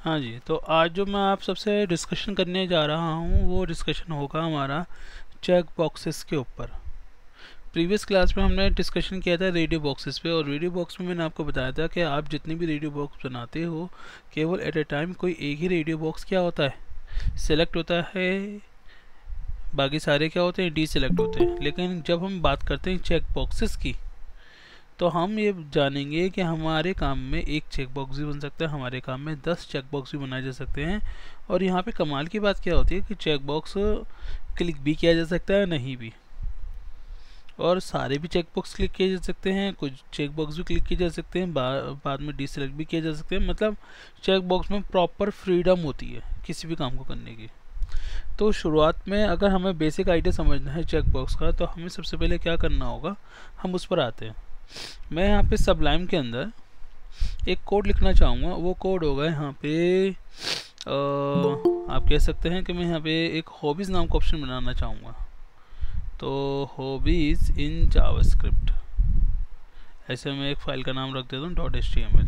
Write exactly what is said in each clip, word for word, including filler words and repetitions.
हाँ जी, तो आज जो मैं आप सबसे डिस्कशन करने जा रहा हूँ वो डिस्कशन होगा हमारा चेक बॉक्सेस के ऊपर। प्रीवियस क्लास में हमने डिस्कशन किया था रेडियो बॉक्सेस पे, और रेडियो बॉक्स में मैंने आपको बताया था कि आप जितनी भी रेडियो बॉक्स बनाते हो केवल एट ए टाइम कोई एक ही रेडियो बॉक्स क्या होता है, सेलेक्ट होता है, बाकी सारे क्या होते हैं, डी सेलेक्ट होते हैं। लेकिन जब हम बात करते हैं चेक बॉक्सेस की तो हम ये जानेंगे कि हमारे काम में एक चेक बॉक्स भी बन सकता है, हमारे काम में दस चेक बॉक्स भी बनाए जा सकते हैं। और यहाँ पे कमाल की बात क्या होती है कि चेक बॉक्स क्लिक भी किया जा सकता है, नहीं भी, और सारे भी चेक बॉक्स क्लिक किए जा सकते हैं, कुछ चेक बॉक्स भी क्लिक किए जा सकते हैं, बा, बाद में डिसेलेक्ट भी किए जा सकते हैं। मतलब चेक बॉक्स में प्रॉपर फ्रीडम होती है किसी भी काम को करने की। तो शुरुआत में अगर हमें बेसिक आइडिया समझना है चेक बॉक्स का, तो हमें सबसे पहले क्या करना होगा, हम उस पर आते हैं। मैं यहाँ पे सबलाइम के अंदर एक कोड लिखना चाहूँगा। वो कोड होगा यहाँ पे आ, आप कह सकते हैं कि मैं यहाँ पे एक हॉबीज़ नाम का ऑप्शन बनाना चाहूँगा। तो हॉबीज़ इन जावास्क्रिप्ट, ऐसे मैं एक फ़ाइल का नाम रख देता हूँ dot H T M L.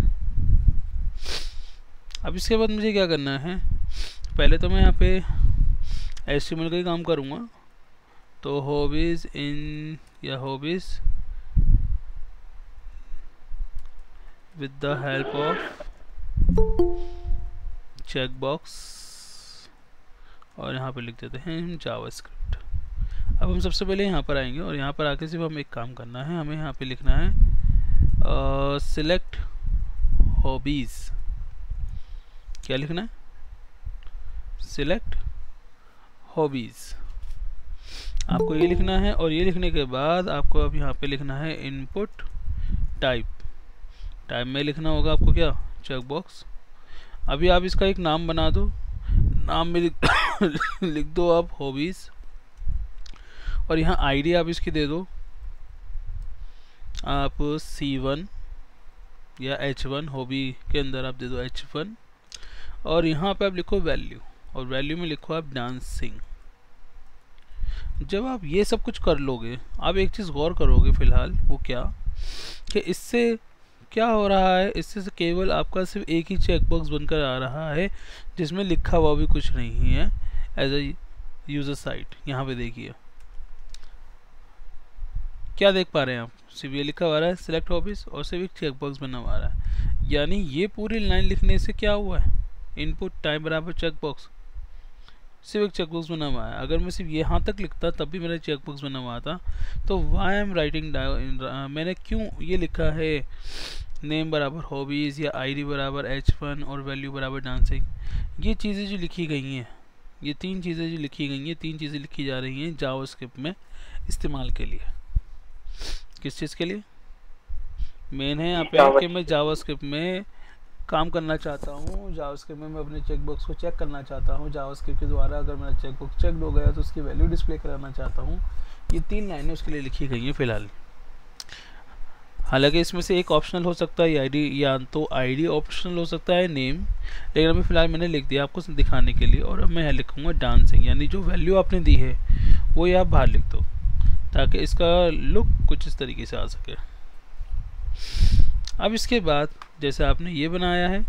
अब इसके बाद मुझे क्या करना है, पहले तो मैं यहाँ पे एच टी एम एल का ही काम करूँगा। तो हॉबीज़ इन या hobbies with the help of checkbox, और यहाँ पे लिख देते हैं जावास्क्रिप्ट। अब हम सबसे पहले यहाँ पर आएंगे और यहाँ पर आके सिर्फ हमें एक काम करना है, हमें यहाँ पे लिखना है सिलेक्ट हॉबीज़। क्या लिखना है, सिलेक्ट हॉबीज़, आपको ये लिखना है। और ये लिखने के बाद आपको अब यहाँ पे लिखना है इनपुट टाइप। टाइप में लिखना होगा आपको क्या, चेक बॉक्स। अभी आप इसका एक नाम बना दो, नाम में लिख, लिख दो आप हॉबीज़, और यहाँ आईडी आप इसकी दे दो आप सी वन या एच वन, हॉबी के अंदर आप दे दो एच वन, और यहाँ पे आप लिखो वैल्यू, और वैल्यू में लिखो आप डांसिंग। जब आप ये सब कुछ कर लोगे, आप एक चीज़ गौर करोगे फिलहाल, वो क्या कि इससे क्या हो रहा है, इससे से केवल आपका सिर्फ एक ही चेक बॉक्स बनकर आ रहा है जिसमें लिखा हुआ भी कुछ नहीं है एज अ यूज़र साइट। यहाँ पे देखिए क्या देख पा रहे हैं आप, सिर्फ ये लिखा हुआ है सिलेक्ट हॉबीज़ और सिर्फ एक चेक बॉक्स बना हुआ है। यानी ये पूरी लाइन लिखने से क्या हुआ है, इनपुट टाइप बराबर चेक बॉक्स, सिर्फ एक चेक बॉक्स बना हुआ है। अगर मैं सिर्फ यहाँ तक लिखता तब भी मेरा चेक बॉक्स बना हुआ था। तो वाई एम राइटिंग, मैंने क्यों ये लिखा है नेम बराबर हॉबीज़ या आईडी बराबर एच वन और वैल्यू बराबर डांसिंग। ये चीज़ें जो लिखी गई हैं, ये तीन चीज़ें जो लिखी गई हैं, तीन चीज़ें लिखी जा रही हैं जावास्क्रिप्ट में इस्तेमाल के लिए। किस चीज़ के लिए मेन है यहाँ पे कि मैं जावास्क्रिप्ट में काम करना चाहता हूँ, जावास्क्रिप्ट में मैं अपने चेक बॉक्स को चेक करना चाहता हूँ, जावास्क्रिप्ट के द्वारा अगर मेरा चेक बॉक्स चेकड हो गया तो उसकी वैल्यू डिस्प्ले कराना चाहता हूँ। ये तीन लाइनें उसके लिए लिखी गई हैं फिलहाल। हालांकि इसमें से एक ऑप्शनल हो सकता है आईडी, या तो आईडी ऑप्शनल हो सकता है नेम, लेकिन अभी फ़िलहाल मैंने लिख दिया आपको दिखाने के लिए। और अब मैं लिखूँगा डांसिंग, यानी जो वैल्यू आपने दी है वो ये आप बाहर लिख दो ताकि इसका लुक कुछ इस तरीके से आ सके। अब इसके बाद जैसे आपने ये बनाया है,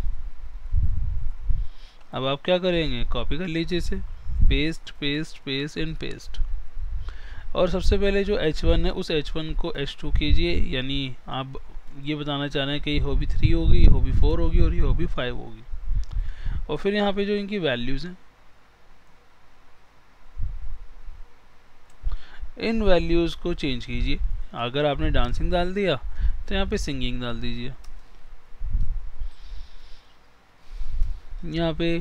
अब आप क्या करेंगे, कॉपी कर लीजिए इसे, paste paste paste and paste, और सबसे पहले जो एच वन है उस एच वन को एच टू कीजिए। यानी आप ये बताना चाह रहे हैं कि ये हॉबी थ्री होगी, ये हॉबी फोर होगी और ये हॉबी फाइव होगी। और फिर यहाँ पे जो इनकी वैल्यूज़ हैं, इन वैल्यूज़ को चेंज कीजिए। अगर आपने डांसिंग डाल दिया तो यहाँ पे सिंगिंग डाल दीजिए, यहाँ पे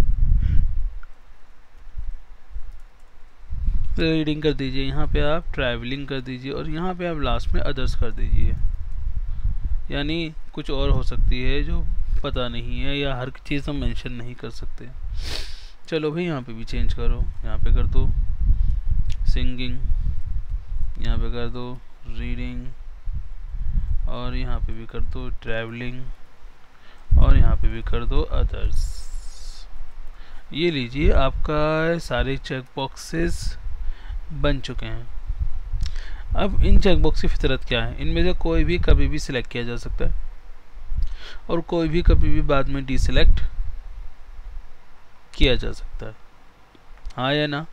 रीडिंग कर दीजिए, यहाँ पे आप ट्रैवलिंग कर दीजिए, और यहाँ पे आप लास्ट में अदर्स कर दीजिए। यानी कुछ और हो सकती है जो पता नहीं है, या हर चीज़ हम मेंशन नहीं कर सकते। चलो भाई यहाँ पे भी चेंज करो, यहाँ पे कर दो सिंगिंग, यहाँ पे कर दो रीडिंग, और यहाँ पे भी कर दो ट्रैवलिंग, और यहाँ पे भी कर दो अदर्स। ये लीजिए आपका सारे चेक बॉक्सेस बन चुके हैं। अब इन चेक बॉक्स की फितरत क्या है, इनमें से कोई भी कभी भी सिलेक्ट किया जा सकता है और कोई भी कभी भी बाद में डीसेलेक्ट किया जा सकता है, हाँ या ना?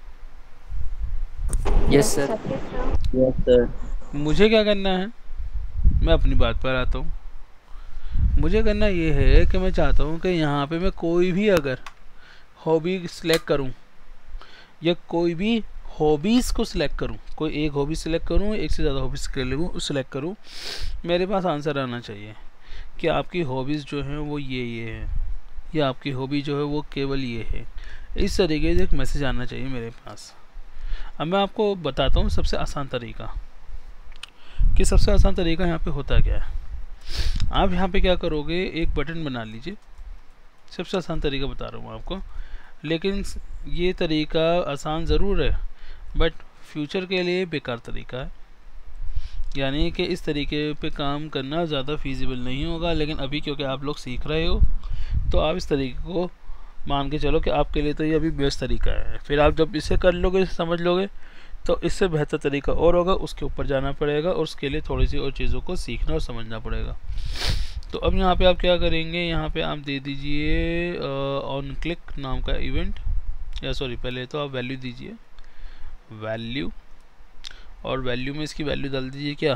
Yes sir. Yes sir. मुझे क्या करना है, मैं अपनी बात पर आता हूँ। मुझे करना ये है कि मैं चाहता हूँ कि यहाँ पे मैं कोई भी अगर हॉबी सिलेक्ट करूँ या कोई भी हॉबीज़ को सिलेक्ट करूँ, कोई एक हॉबी सिलेक्ट करूँ, एक से ज़्यादा हॉबीज़ सिलेक्ट करूँ, मेरे पास आंसर आना चाहिए कि आपकी हॉबीज़ जो हैं वो ये ये हैं, या आपकी हॉबी जो है वो केवल ये है। इस तरीके से एक मैसेज आना चाहिए मेरे पास। अब मैं आपको बताता हूँ सबसे आसान तरीका, कि सबसे आसान तरीका यहाँ पे होता क्या है। आप यहाँ पे क्या करोगे, एक बटन बना लीजिए। सबसे आसान तरीका बता रहा हूँ आपको, लेकिन ये तरीका आसान ज़रूर है बट फ्यूचर के लिए बेकार तरीका है, यानी कि इस तरीके पे काम करना ज़्यादा फीजिबल नहीं होगा। लेकिन अभी क्योंकि आप लोग सीख रहे हो तो आप इस तरीके को मान के चलो कि आपके लिए तो ये अभी बेस्ट तरीका है। फिर आप जब इसे कर लोगे, समझ लोगे, तो इससे बेहतर तरीका और होगा, उसके ऊपर जाना पड़ेगा और उसके लिए थोड़ी सी और चीज़ों को सीखना और समझना पड़ेगा। तो अब यहाँ पे आप क्या करेंगे, यहाँ पे आप दे दीजिए ऑन क्लिक नाम का इवेंट, या सॉरी पहले तो आप वैल्यू दीजिए, वैल्यू, और वैल्यू में इसकी वैल्यू डाल दीजिए क्या,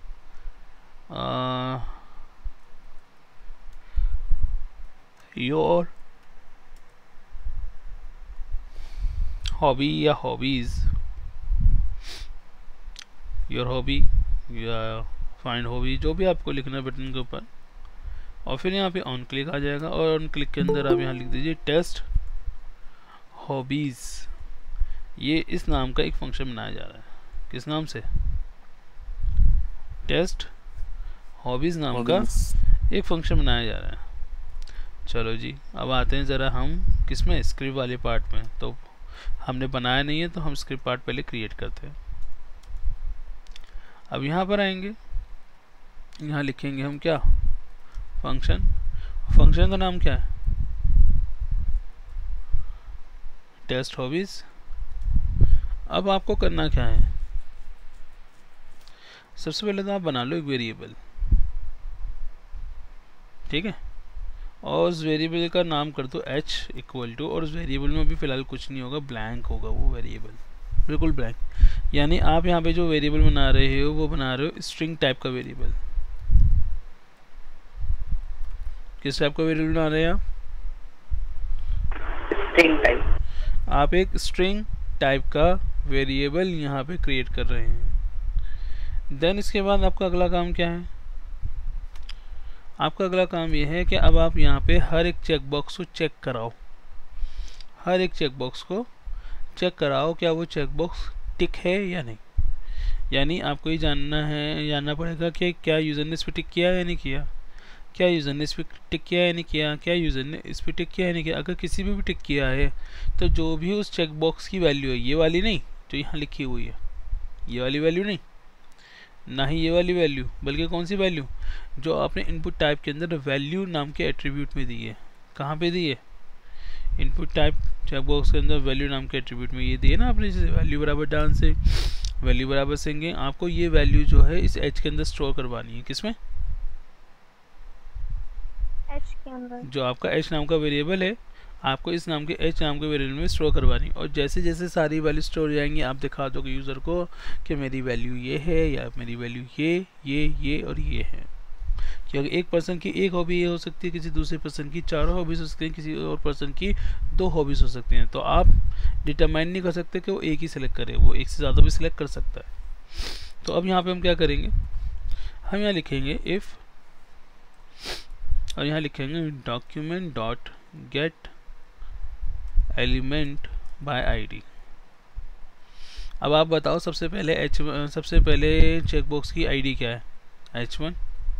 योर हॉबी या हॉबीज़, योर हॉबी या फाइंड हॉबी, जो भी आपको लिखना है बटन के ऊपर। और फिर यहाँ पे ऑन क्लिक आ जाएगा, और ऑन क्लिक के अंदर आप यहाँ लिख दीजिए टेस्ट हॉबीज़। ये इस नाम का एक फंक्शन बनाया जा रहा है, किस नाम से, टेस्ट हॉबीज़ नाम का एक फंक्शन बनाया जा रहा है। चलो जी, अब आते हैं ज़रा हम किस में, स्क्रिप्ट वाले पार्ट में। तो हमने बनाया नहीं है तो हम स्क्रिप्ट पार्ट पहले क्रिएट करते हैं। अब यहाँ पर आएंगे, यहाँ लिखेंगे हम क्या, फंक्शन। फंक्शन का नाम क्या है, टेस्ट हॉबीज़। अब आपको करना क्या है, सबसे पहले तो आप बना लो एक वेरिएबल, ठीक है, और उस वेरिएबल का नाम कर दो एच इक्वल टू, और उस वेरिएबल में भी फ़िलहाल कुछ नहीं होगा, ब्लैंक होगा वो वेरिएबल, बिल्कुल ब्लैंक। यानी आप यहाँ पे जो वेरिएबल बना रहे हो वो बना रहे हो स्ट्रिंग टाइप का वेरिएबल। किस टाइप का वेरिएबल बना रहे हैं आप, स्ट्रिंग टाइप। आप एक स्ट्रिंग टाइप का वेरिएबल यहाँ पे क्रिएट कर रहे हैं। देन इसके बाद आपका अगला काम क्या है, आपका अगला काम ये है कि अब आप यहाँ पे हर एक चेक बॉक्स को चेक कराओ, हर एक चेक बॉक्स को चेक कराओ क्या वो चेक बॉक्स टिक है या नहीं। यानी आपको ये जानना है, जानना पड़ेगा कि क्या यूज़र ने इस पर टिक किया या नहीं किया, क्या यूज़र ने इस पर टिक किया या नहीं किया, क्या यूज़र ने इस पर टिक किया या नहीं किया। अगर किसी भी भी टिक किया है तो जो भी उस चेक बॉक्स की वैल्यू है, ये वाली नहीं जो यहाँ लिखी हुई है, ये वाली वैल्यू नहीं, ना ही ये वाली वैल्यू, बल्कि कौन सी वैल्यू, जो आपने इनपुट टाइप के अंदर वैल्यू नाम के एट्रीब्यूट में दी है। कहाँ पे दी है, इनपुट टाइप चेक बॉक्स के अंदर वैल्यू नाम के एट्रीब्यूट में ये दी है ना आपने, जैसे वैल्यू बराबर डांस से, वैल्यू बराबर सिंगिंग। आपको ये वैल्यू जो है इस एच के अंदर स्टोर करवानी है, किसमें, एच के अंदर, जो आपका एच नाम का वेरिएबल है, आपको इस नाम के एच नाम के वेरिएबल में स्टोर करवानी। और जैसे जैसे सारी वैल्यू स्टोर हो जाएंगी आप दिखा दोगे यूज़र को कि मेरी वैल्यू ये है, या मेरी वैल्यू ये ये ये और ये है। क्योंकि एक पर्सन की एक हॉबी ये हो सकती है, किसी दूसरे पर्सन की चारों हॉबीज़ हो सकती हैं, किसी और पर्सन की दो हॉबीज़ हो सकती हैं। तो आप डिटरमाइन नहीं कर सकते कि वो एक ही सिलेक्ट करे, वो एक से ज़्यादा भी सिलेक्ट कर सकता है। तो अब यहाँ पे हम क्या करेंगे, हम यहाँ लिखेंगे इफ़, और यहाँ लिखेंगे document dot get element by ID. अब आप बताओ सबसे पहले एच सबसे पहले चेकबॉक्स की आईडी क्या है, एच वन।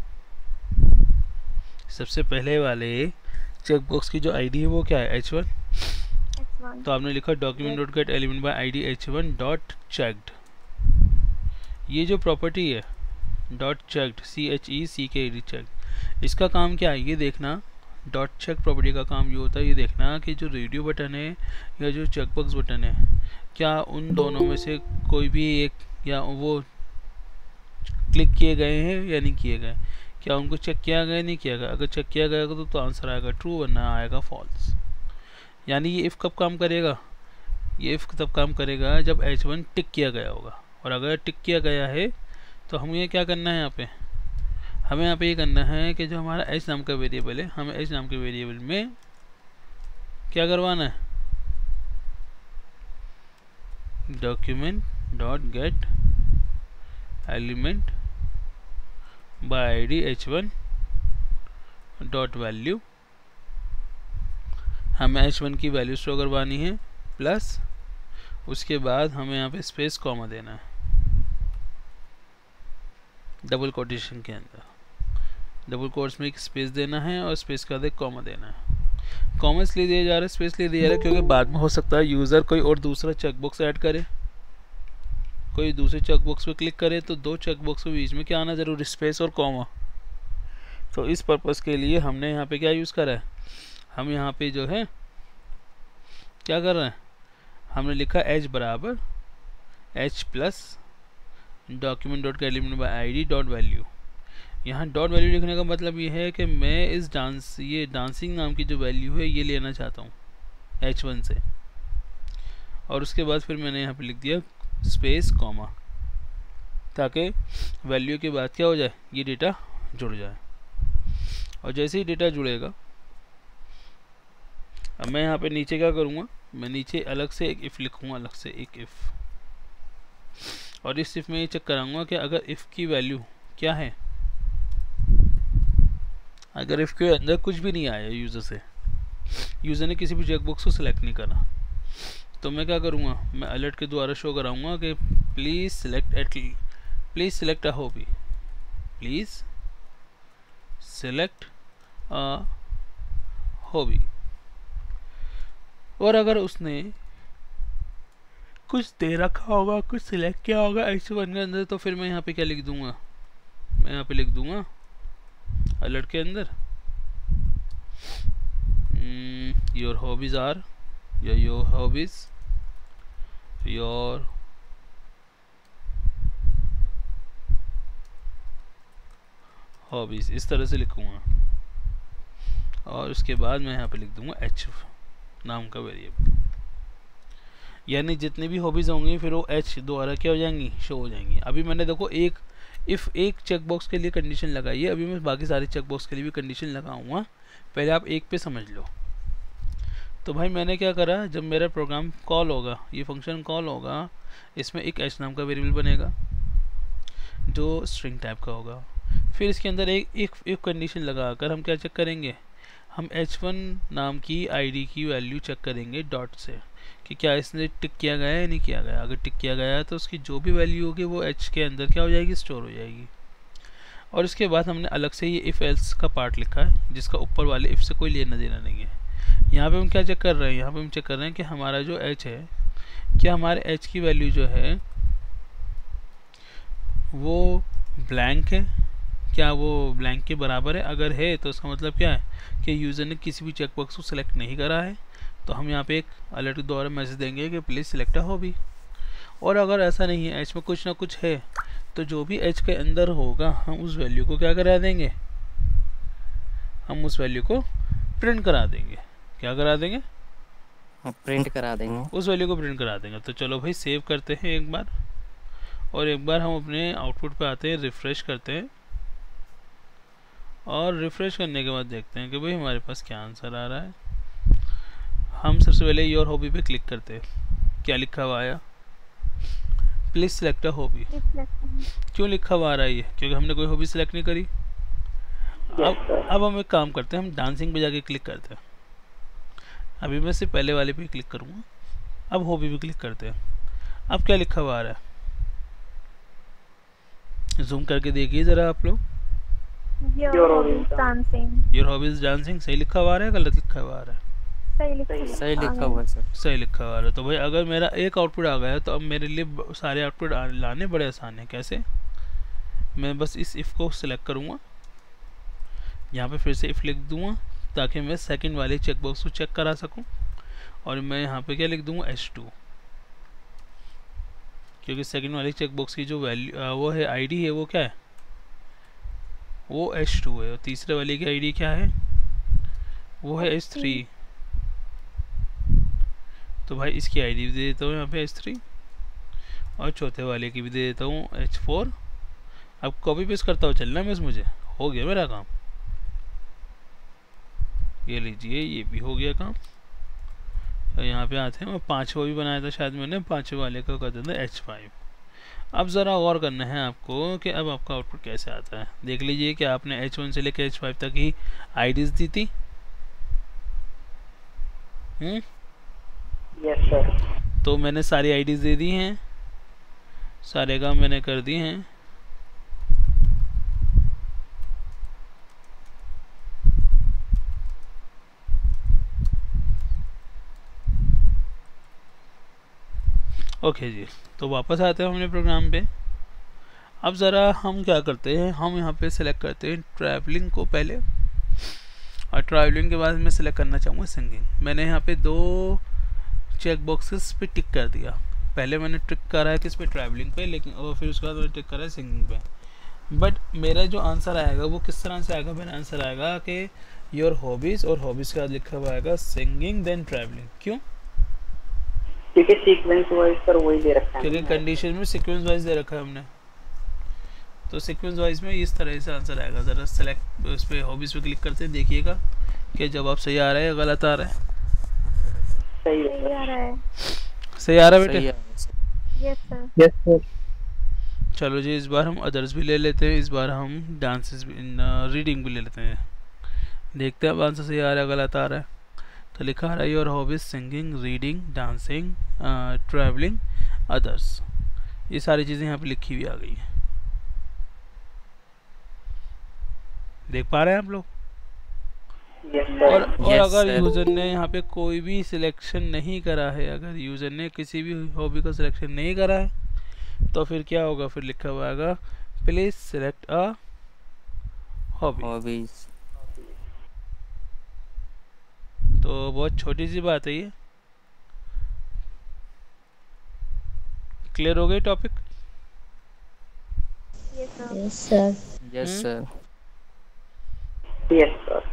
सबसे पहले वाले चेकबॉक्स की जो आईडी है वो क्या है, एच वन। तो आपने लिखा document dot get element by ID H one dot checked. ये जो प्रॉपर्टी है dot checked, C H E C K D checked, इसका काम क्या है ये देखना। डॉट चेक प्रॉपर्टी का काम ये होता है ये देखना कि जो रेडियो बटन है या जो चेकबॉक्स बटन है, क्या उन दोनों में से कोई भी एक, या वो क्लिक किए गए हैं या नहीं किए गए, क्या उनको चेक किया गया नहीं किया गया। अगर चेक किया गया तो, तो आंसर आएगा ट्रू, वरना आएगा फॉल्स। यानी ये इफ़ कब काम करेगा, ये इफ़ तब काम करेगा जब एच वन टिक किया गया होगा। और अगर टिक किया गया है तो हमें ये क्या करना है, यहाँ पे हमें यहाँ पे ये करना है कि जो हमारा एच नाम का वेरिएबल है, हमें एच नाम के वेरिएबल में क्या करवाना है, document dot get element by ID H one dot value, हमें एच वन की वैल्यू स्टोर करवानी है, प्लस उसके बाद हमें यहाँ पे स्पेस कॉमा देना है डबल कोटेशन के अंदर, डबल कोट्स में एक स्पेस देना है और स्पेस के बाद एक कॉमा देना है। कॉमा इसलिए दिया जा रहा है, स्पेस इसलिए दिया जा रहा है क्योंकि बाद में हो सकता है यूज़र कोई और दूसरा चेकबॉक्स ऐड करे, कोई दूसरे चेकबॉक्स पे क्लिक करे तो दो चेकबॉक्स के बीच में क्या आना जरूरी, स्पेस और कॉमा। तो इस पर्पज़ के लिए हमने यहाँ पे क्या यूज़ करा है, हम यहाँ पे जो है क्या कर रहे हैं, हमने लिखा एच बराबर H plus document dot element by ID dot value. यहाँ डॉट वैल्यू लिखने का मतलब ये है कि मैं इस डांस ये डांसिंग नाम की जो वैल्यू है ये लेना चाहता हूँ एच वन से, और उसके बाद फिर मैंने यहाँ पे लिख दिया स्पेस कॉमा, ताकि वैल्यू के बाद क्या हो जाए, ये डेटा जुड़ जाए। और जैसे ही डेटा जुड़ेगा, अब मैं यहाँ पे नीचे क्या करूँगा, मैं नीचे अलग से एक इफ़ लिखूँगा, अलग से एक इफ़, और इस इफ़ में ये चेक कराऊंगा कि अगर इफ़ की वैल्यू क्या है, अगर इफ़ के अंदर कुछ भी नहीं आया यूज़र से, यूज़र ने किसी भी चेकबॉक्स को सिलेक्ट नहीं करा, तो मैं क्या करूँगा, मैं अलर्ट के द्वारा शो कराऊंगा कि please select at please select a hobby, please select a hobby. और अगर उसने कुछ दे रखा होगा, कुछ सिलेक्ट किया होगा एच वन के अंदर, तो फिर मैं यहाँ पे क्या लिख दूंगा, मैं यहाँ पे लिख दूंगा अलर्ट के अंदर योर हॉबीज आर या योर हॉबीज योर हॉबीज, इस तरह से लिखूंगा। और उसके बाद मैं यहाँ पे लिख दूंगा एच नाम का वेरिएबल, यानी जितनी भी हॉबीज़ होंगी फिर वो एच द्वारा क्या हो जाएंगी, शो हो जाएंगी। अभी मैंने देखो एक इफ़ एक चेकबॉक्स के लिए कंडीशन लगाई है, अभी मैं बाकी सारे चेकबॉक्स के लिए भी कंडीशन लगाऊंगा, पहले आप एक पे समझ लो। तो भाई मैंने क्या करा, जब मेरा प्रोग्राम कॉल होगा, ये फंक्शन कॉल होगा, इसमें एक एच नाम का वेरिएबल बनेगा जो स्ट्रिंग टाइप का होगा। फिर इसके अंदर एक एक, एक कंडीशन लगा कर हम क्या चेक करेंगे, हम एच वन नाम की आईडी की वैल्यू चेक करेंगे डॉट से कि क्या इसने टिक किया गया है या नहीं किया गया। अगर टिक किया गया है तो उसकी जो भी वैल्यू होगी वो एच के अंदर क्या हो जाएगी, स्टोर हो जाएगी। और इसके बाद हमने अलग से ये इफ़ एल्स का पार्ट लिखा है जिसका ऊपर वाले इफ़ से कोई लेना देना नहीं है। यहाँ पे हम क्या चेक कर रहे हैं, यहाँ पे हम चेक कर रहे हैं कि हमारा जो एच है, क्या हमारे एच की वैल्यू जो है वो ब्लैंक है, क्या वो ब्लैंक के बराबर है। अगर है तो इसका मतलब क्या है कि यूज़र ने किसी भी चेकबॉक्स को सिलेक्ट नहीं करा है, तो हम यहाँ पे एक अलर्ट के द्वारा मैसेज देंगे कि प्लीज़ सिलेक्ट अ हॉबी। और अगर ऐसा नहीं है, एच में कुछ ना कुछ है, तो जो भी एच के अंदर होगा हम उस वैल्यू को क्या करा देंगे, हम उस वैल्यू को प्रिंट करा देंगे। क्या करा देंगे, प्रिंट करा देंगे, उस वैल्यू को प्रिंट करा देंगे। तो चलो भाई सेव करते हैं एक बार, और एक बार हम अपने आउटपुट पे आते हैं, रिफ़्रेश करते हैं, और रिफ़्रेश करने के बाद देखते हैं कि भाई हमारे पास क्या आंसर आ रहा है। हम सबसे पहले योर हॉबी पे क्लिक करते हैं, क्या लिखा हुआ आया, प्लीज़ सिलेक्ट अ हॉबी। क्यों लिखा हुआ आ रहा है ये, क्योंकि हमने कोई हॉबी सिलेक्ट नहीं करी। अब अब हम एक काम करते हैं, हम डांसिंग पे जाके क्लिक करते हैं। अभी मैं सिर्फ पहले वाले पे क्लिक करूँगा, अब हॉबी पे क्लिक करते हैं। अब क्या लिखा हुआ आ रहा है, जूम करके देखिए ज़रा आप लोग, your hobbies dancing, your hobbies dancing सही लिखा हुआ आ रहा है, गलत लिखा हुआ आ रहा है, सही लिखा सही लिखा हुआ है सर, सही लिखा हुआ है। तो भाई अगर मेरा एक आउटपुट आ गया तो अब मेरे लिए सारे आउटपुट लाने बड़े आसान है। कैसे, मैं बस इस इफ़ को सिलेक्ट करूँगा, यहाँ पे फिर से इफ़ लिख दूँगा ताकि मैं सेकंड वाले चेकबॉक्स को चेक करा सकूँ, और मैं यहाँ पे क्या लिख दूँगा, एच टू, क्योंकि सेकंड वाले चेकबॉक्स की जो वैल्यू वो है आईडी है वो क्या है, वो एच टू है, और तीसरे वाले की आईडी क्या है, वो है एच थ्री। तो भाई इसकी आईडी भी दे देता हूँ यहाँ पे एच थ्री, और चौथे वाले की भी दे देता हूँ एच फोर। अब कॉपी पेस्ट करता हूँ चलना बस, मुझे हो गया मेरा काम। ये लीजिए ये भी हो गया काम। तो यहाँ पे आते हैं, मैं पाँचवा भी बनाया था शायद मैंने, पाँचवें वाले का कर देता एच फाइव। अब ज़रा गौर करना है आपको कि अब आपका आउटपुट कैसे आता है। देख लीजिए कि आपने एच वन से लेकर एच फाइव तक ही आईडीज दी थी। Hmm yes sir. तो मैंने सारी आईडीज दे दी हैं, सारे काम मैंने कर दिए हैं। ओके जी, तो वापस आते हैं हमने प्रोग्राम पे। अब ज़रा हम क्या करते हैं, हम यहाँ पे सेलेक्ट करते हैं ट्रैवलिंग को पहले, और ट्रैवलिंग के बाद मैं सेलेक्ट करना चाहूँगा सिंगिंग। मैंने यहाँ पे दो चेक बॉक्सेस पे टिक कर दिया। पहले मैंने टिक करा है किस पे, ट्रैवलिंग पे, लेकिन और फिर उसके बाद मैंने टिक करा है सिंगिंग पे। बट मेरा जो आंसर आएगा वो किस तरह से आएगा, मेरा आंसर आएगा कि योर हॉबीज़, और हॉबीज़ के बाद लिखा हुआ आएगा सिंगिंग देन ट्रैवलिंग। क्यों? क्योंकि सीक्वेंस वाइज पर वही दे रखा है, क्योंकि कंडीशन में सीक्वेंस वाइज दे रखा है हमने। तो सीक्वेंस वाइज में इस तरह से आंसर आएगा। ज़रा सेलेक्ट उस पर हॉबीज़ पे क्लिक करते हैं, देखिएगा कि जवाब सही आ रहा है या गलत आ रहा है। सही सही आ रहा है। सही आ रहा है बेटे? Yes sir. Yes sir. चलो जी, इस बार हम अदर्स भी ले लेते हैं, इस बार हम डांसेस भी, रीडिंग भी ले लेते हैं। देखते हैं अब आंसर सही आ रहा है गलत आ रहा है। तो लिखा आ रहा है your hobbies singing, reading, dancing, travelling, others. ये सारी चीज़ें यहाँ पे लिखी हुई आ गई हैं, देख पा रहे हैं आप लोग? यस और सर। और Yes, अगर sir. यूज़र ने यहाँ पे कोई भी सिलेक्शन नहीं करा है, अगर यूज़र ने किसी भी हॉबी का सिलेक्शन नहीं करा है, तो फिर क्या होगा, फिर लिखा हुआ आएगा please select a hobby. Hobbies. तो बहुत छोटी सी बात है ये। क्लियर हो गई topic? Yes sir. Yes sir. Yes hmm? Sir. Yes sir.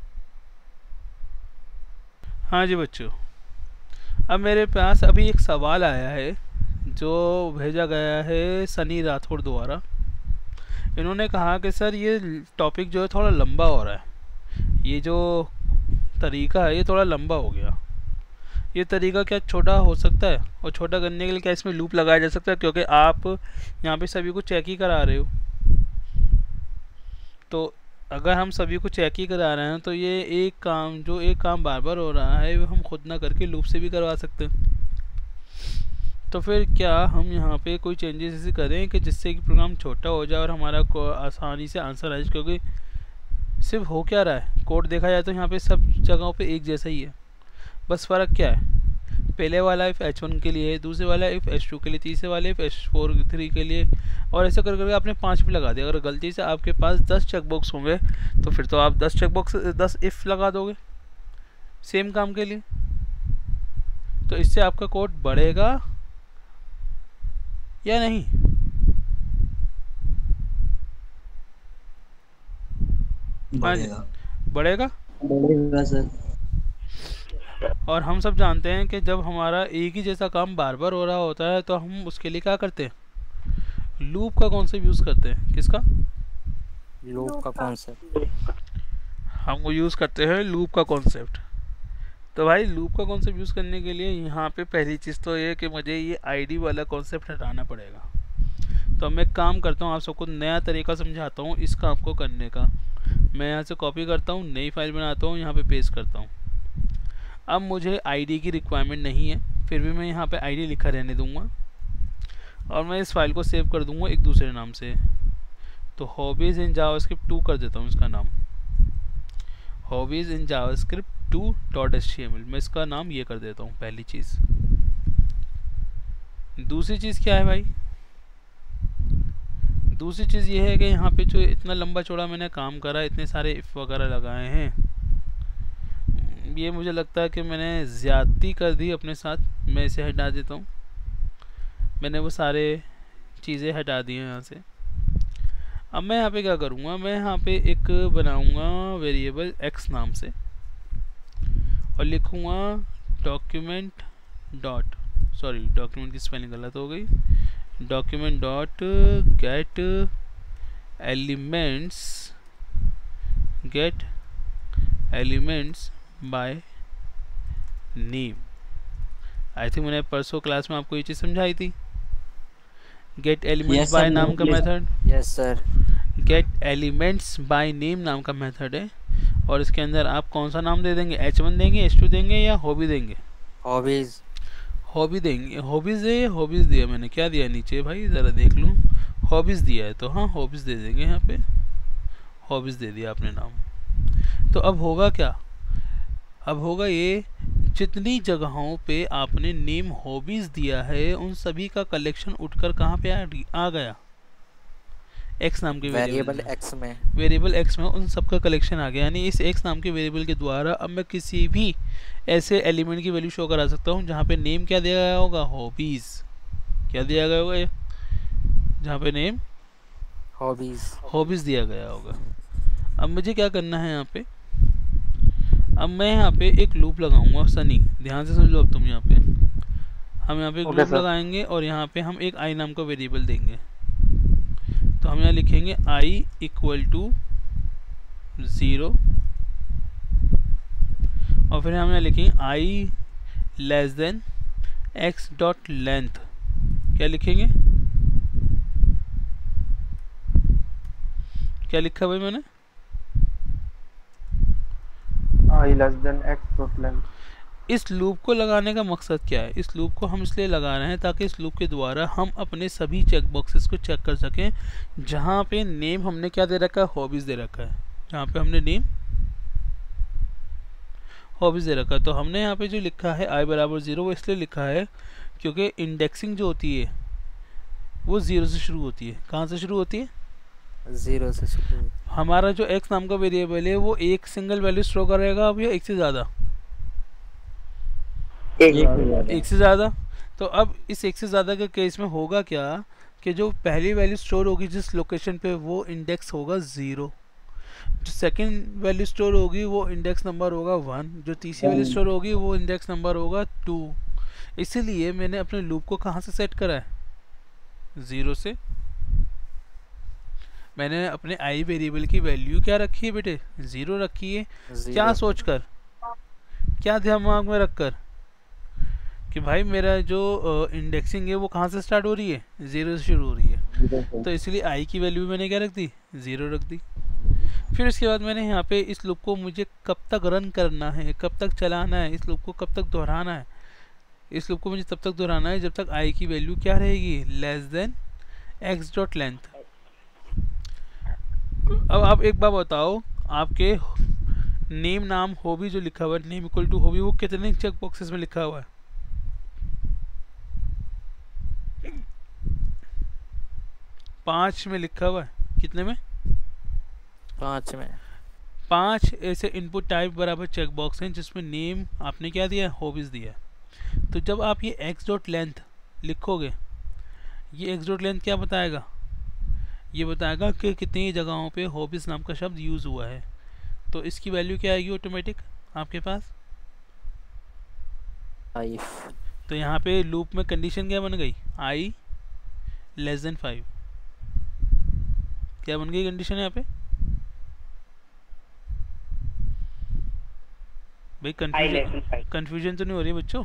हाँ जी बच्चों, अब मेरे पास अभी एक सवाल आया है जो भेजा गया है सनी राठौड़ द्वारा। इन्होंने कहा कि सर ये टॉपिक जो है थोड़ा लंबा हो रहा है, ये जो तरीका है ये थोड़ा लंबा हो गया। ये तरीका क्या छोटा हो सकता है, और छोटा करने के लिए क्या इसमें लूप लगाया जा सकता है? क्योंकि आप यहाँ पे सभी को चेक ही करा रहे हो, तो अगर हम सभी को चेक ही करा रहे हैं तो ये एक काम जो एक काम बार बार हो रहा है वो हम खुद ना करके लूप से भी करवा सकते हैं। तो फिर क्या हम यहाँ पे कोई चेंजेस ऐसे करें कि जिससे कि प्रोग्राम छोटा हो जाए और हमारा को आसानी से आंसर आ जाए? क्योंकि सिर्फ हो क्या रहा है, कोड देखा जाए तो यहाँ पे सब जगहों पे एक जैसा ही है, बस फ़र्क क्या है, पहले वाला इफ़ एच वन के लिए है, दूसरे वाला इफ़ एच टू के लिए, तीसरे वाले इफ़ एच फोर थ्री के लिए, और ऐसा कर करके आपने पाँच भी लगा दिया। अगर गलती से आपके पास दस चेक बॉक्स होंगे तो फिर तो आप दस चेक बॉक्स दस इफ़ लगा दोगे सेम काम के लिए। तो इससे आपका कोड बढ़ेगा या नहीं? बढ़ेगा। बढ़ेगा। बढ़ेगा सर। और हम सब जानते हैं कि जब हमारा एक ही जैसा काम बार बार हो रहा होता है तो हम उसके लिए क्या करते हैं, लूप का कॉन्सेप्ट यूज़ करते हैं। किसका? लूप का कॉन्सेप्ट। हम वो यूज़ करते हैं लूप का कॉन्सेप्ट। तो भाई लूप का कॉन्सेप्ट यूज़ करने के लिए यहाँ पे पहली चीज़ तो ये कि मुझे ये आईडी वाला कॉन्सेप्ट हटाना पड़ेगा। तो मैं काम करता हूँ, आप सबको नया तरीका समझाता हूँ इस काम को करने का। मैं यहाँ से कॉपी करता हूँ, नई फाइल बनाता हूँ, यहाँ पे पेस्ट करता हूँ। अब मुझे आईडी की रिक्वायरमेंट नहीं है, फिर भी मैं यहाँ पे आईडी लिखा रहने दूँगा और मैं इस फाइल को सेव कर दूँगा एक दूसरे नाम से। तो हॉबीज़ इन जावास्क्रिप्ट टू कर देता हूँ इसका नाम, hobbies in JavaScript two dot H T M L. मैं इसका नाम ये कर देता हूँ पहली चीज़। दूसरी चीज़ क्या है भाई? दूसरी चीज़ ये है कि यहाँ पे जो इतना लंबा चौड़ा मैंने काम करा, इतने सारे इफ़ वगैरह लगाए हैं, ये मुझे लगता है कि मैंने ज़्यादती कर दी अपने साथ। मैं इसे हटा देता हूँ, मैंने वो सारे चीज़ें हटा दी हैं यहाँ से। अब मैं यहाँ पे क्या करूँगा, मैं यहाँ पे एक बनाऊँगा वेरिएबल x नाम से और लिखूँगा डॉक्यूमेंट डॉट, सॉरी डॉक्यूमेंट की स्पेलिंग गलत हो गई, document dot get elements, get elements by name. I think मैंने परसों क्लास में आपको ये चीज़ समझाई थी, get elements Yes, by sir. नाम का Yes. Method, yes sir. Get elements by name नाम का मेथड है, और इसके अंदर आप कौन सा नाम दे देंगे, एच वन देंगे, एच टू देंगे, या हॉबी देंगे? हॉबीज। हॉबी देंगे, हॉबीज़ है, हॉबीज़ दिया मैंने, क्या दिया नीचे भाई ज़रा देख लूँ, हॉबीज़ दिया है, तो हाँ हॉबीज़ दे देंगे यहाँ पे, हॉबीज़ दे दिया आपने नाम। तो अब होगा क्या, अब होगा ये, जितनी जगहों पे आपने नेम हॉबीज़ दिया है उन सभी का कलेक्शन उठकर कहाँ पे आ, आ गया, एक्स नाम के वेरिएबल वेरिएबल एक्स में। वेरिएबल एक्स में उन सबका कलेक्शन आ गया। यानी इस एक्स नाम के वेरिएबल के द्वारा अब मैं किसी भी ऐसे एलिमेंट की वैल्यू शो करा सकता हूँ जहाँ पे नेम क्या दिया गया होगा, हॉबीज़। क्या दिया गया होगा, जहाँ पे नेम हॉबीज। हॉबीज़ दिया गया होगा। अब मुझे क्या करना है यहाँ पे, अब मैं यहाँ पे एक लूप लगाऊंगा, सनी ध्यान से समझ लो। अब तुम यहाँ पे, हम यहाँ पे एक Okay, लूप sir. लगाएंगे और यहाँ पे हम एक आई नाम का वेरिएबल देंगे। तो हम यहाँ लिखेंगे आई इक्वल टू ज़ीरो, और फिर हम यहाँ लिखेंगे I less than X dot length. क्या लिखेंगे, क्या लिखा भाई मैंने, I less than X dot length. इस लूप को लगाने का मकसद क्या है, इस लूप को हम इसलिए लगा रहे हैं ताकि इस लूप के द्वारा हम अपने सभी चेक बॉक्सेस को चेक कर सकें जहाँ पे नेम हमने क्या दे रखा है, हॉबीज़ दे रखा है, जहाँ पे हमने नेम हॉबीज़ दे रखा है। तो हमने यहाँ पे जो लिखा है आई बराबर ज़ीरो, वो इसलिए लिखा है क्योंकि इंडेक्सिंग जो होती है वो ज़ीरो से शुरू होती है। कहाँ से शुरू होती है, जीरो से शुरू। हमारा जो एक्स नाम का वेरिएबल है वो एक सिंगल वैल्यू स्टोर करेगा अब, या एक से ज़्यादा, एक एक से ज़्यादा। तो अब इस एक से ज़्यादा के केस में होगा क्या कि जो पहली वैल्यू स्टोर होगी जिस लोकेशन पे वो इंडेक्स होगा ज़ीरो, जो सेकंड वैल्यू स्टोर होगी वो इंडेक्स नंबर होगा वन, जो तीसरी वैल्यू स्टोर होगी वो इंडेक्स नंबर होगा टू। इसीलिए मैंने अपने लूप को कहाँ से सेट करा है, ज़ीरो से। मैंने अपने आई वेरिएबल की वैल्यू क्या रखी है बेटे, ज़ीरो रखी है। क्या सोचकर, क्या दिमाग में रखकर कि भाई मेरा जो इंडेक्सिंग है वो कहाँ से स्टार्ट हो रही है, ज़ीरो से शुरू हो रही है। तो इसलिए आई की वैल्यू मैंने क्या रख दी, ज़ीरो रख दी। फिर इसके बाद मैंने यहाँ पे इस लूप को मुझे कब तक रन करना है, कब तक चलाना है, इस लूप को कब तक दोहराना है, इस लूप को मुझे तब तक दोहराना है जब तक आई की वैल्यू क्या रहेगी, less than X dot length. अब आप एक बार बताओ, आपके नेम नाम हॉबी जो लिखा हुआ है, नेम इक्वल टू हॉबी, वो कितने चेक बॉक्सेस में लिखा हुआ है, पांच में लिखा हुआ है। कितने में, पाँच में। पांच ऐसे इनपुट टाइप बराबर चेक बॉक्स हैं जिसमें नेम आपने क्या दिया है, हॉबीज़ दिया है। तो जब आप ये एक्स डॉट लेंथ लिखोगे, ये एक्स डॉट लेंथ क्या बताएगा, ये बताएगा कि कितनी जगहों पे हॉबीज़ नाम का शब्द यूज़ हुआ है। तो इसकी वैल्यू क्या आएगी ऑटोमेटिक आपके पास, फाइव। तो यहाँ पे लूप में कंडीशन क्या बन गई, आई लेस देन फाइव। क्या बन गई कंडीशन यहाँ पे भाई, कंफ्यूजन कंफ्यूजन तो नहीं हो रही बच्चों।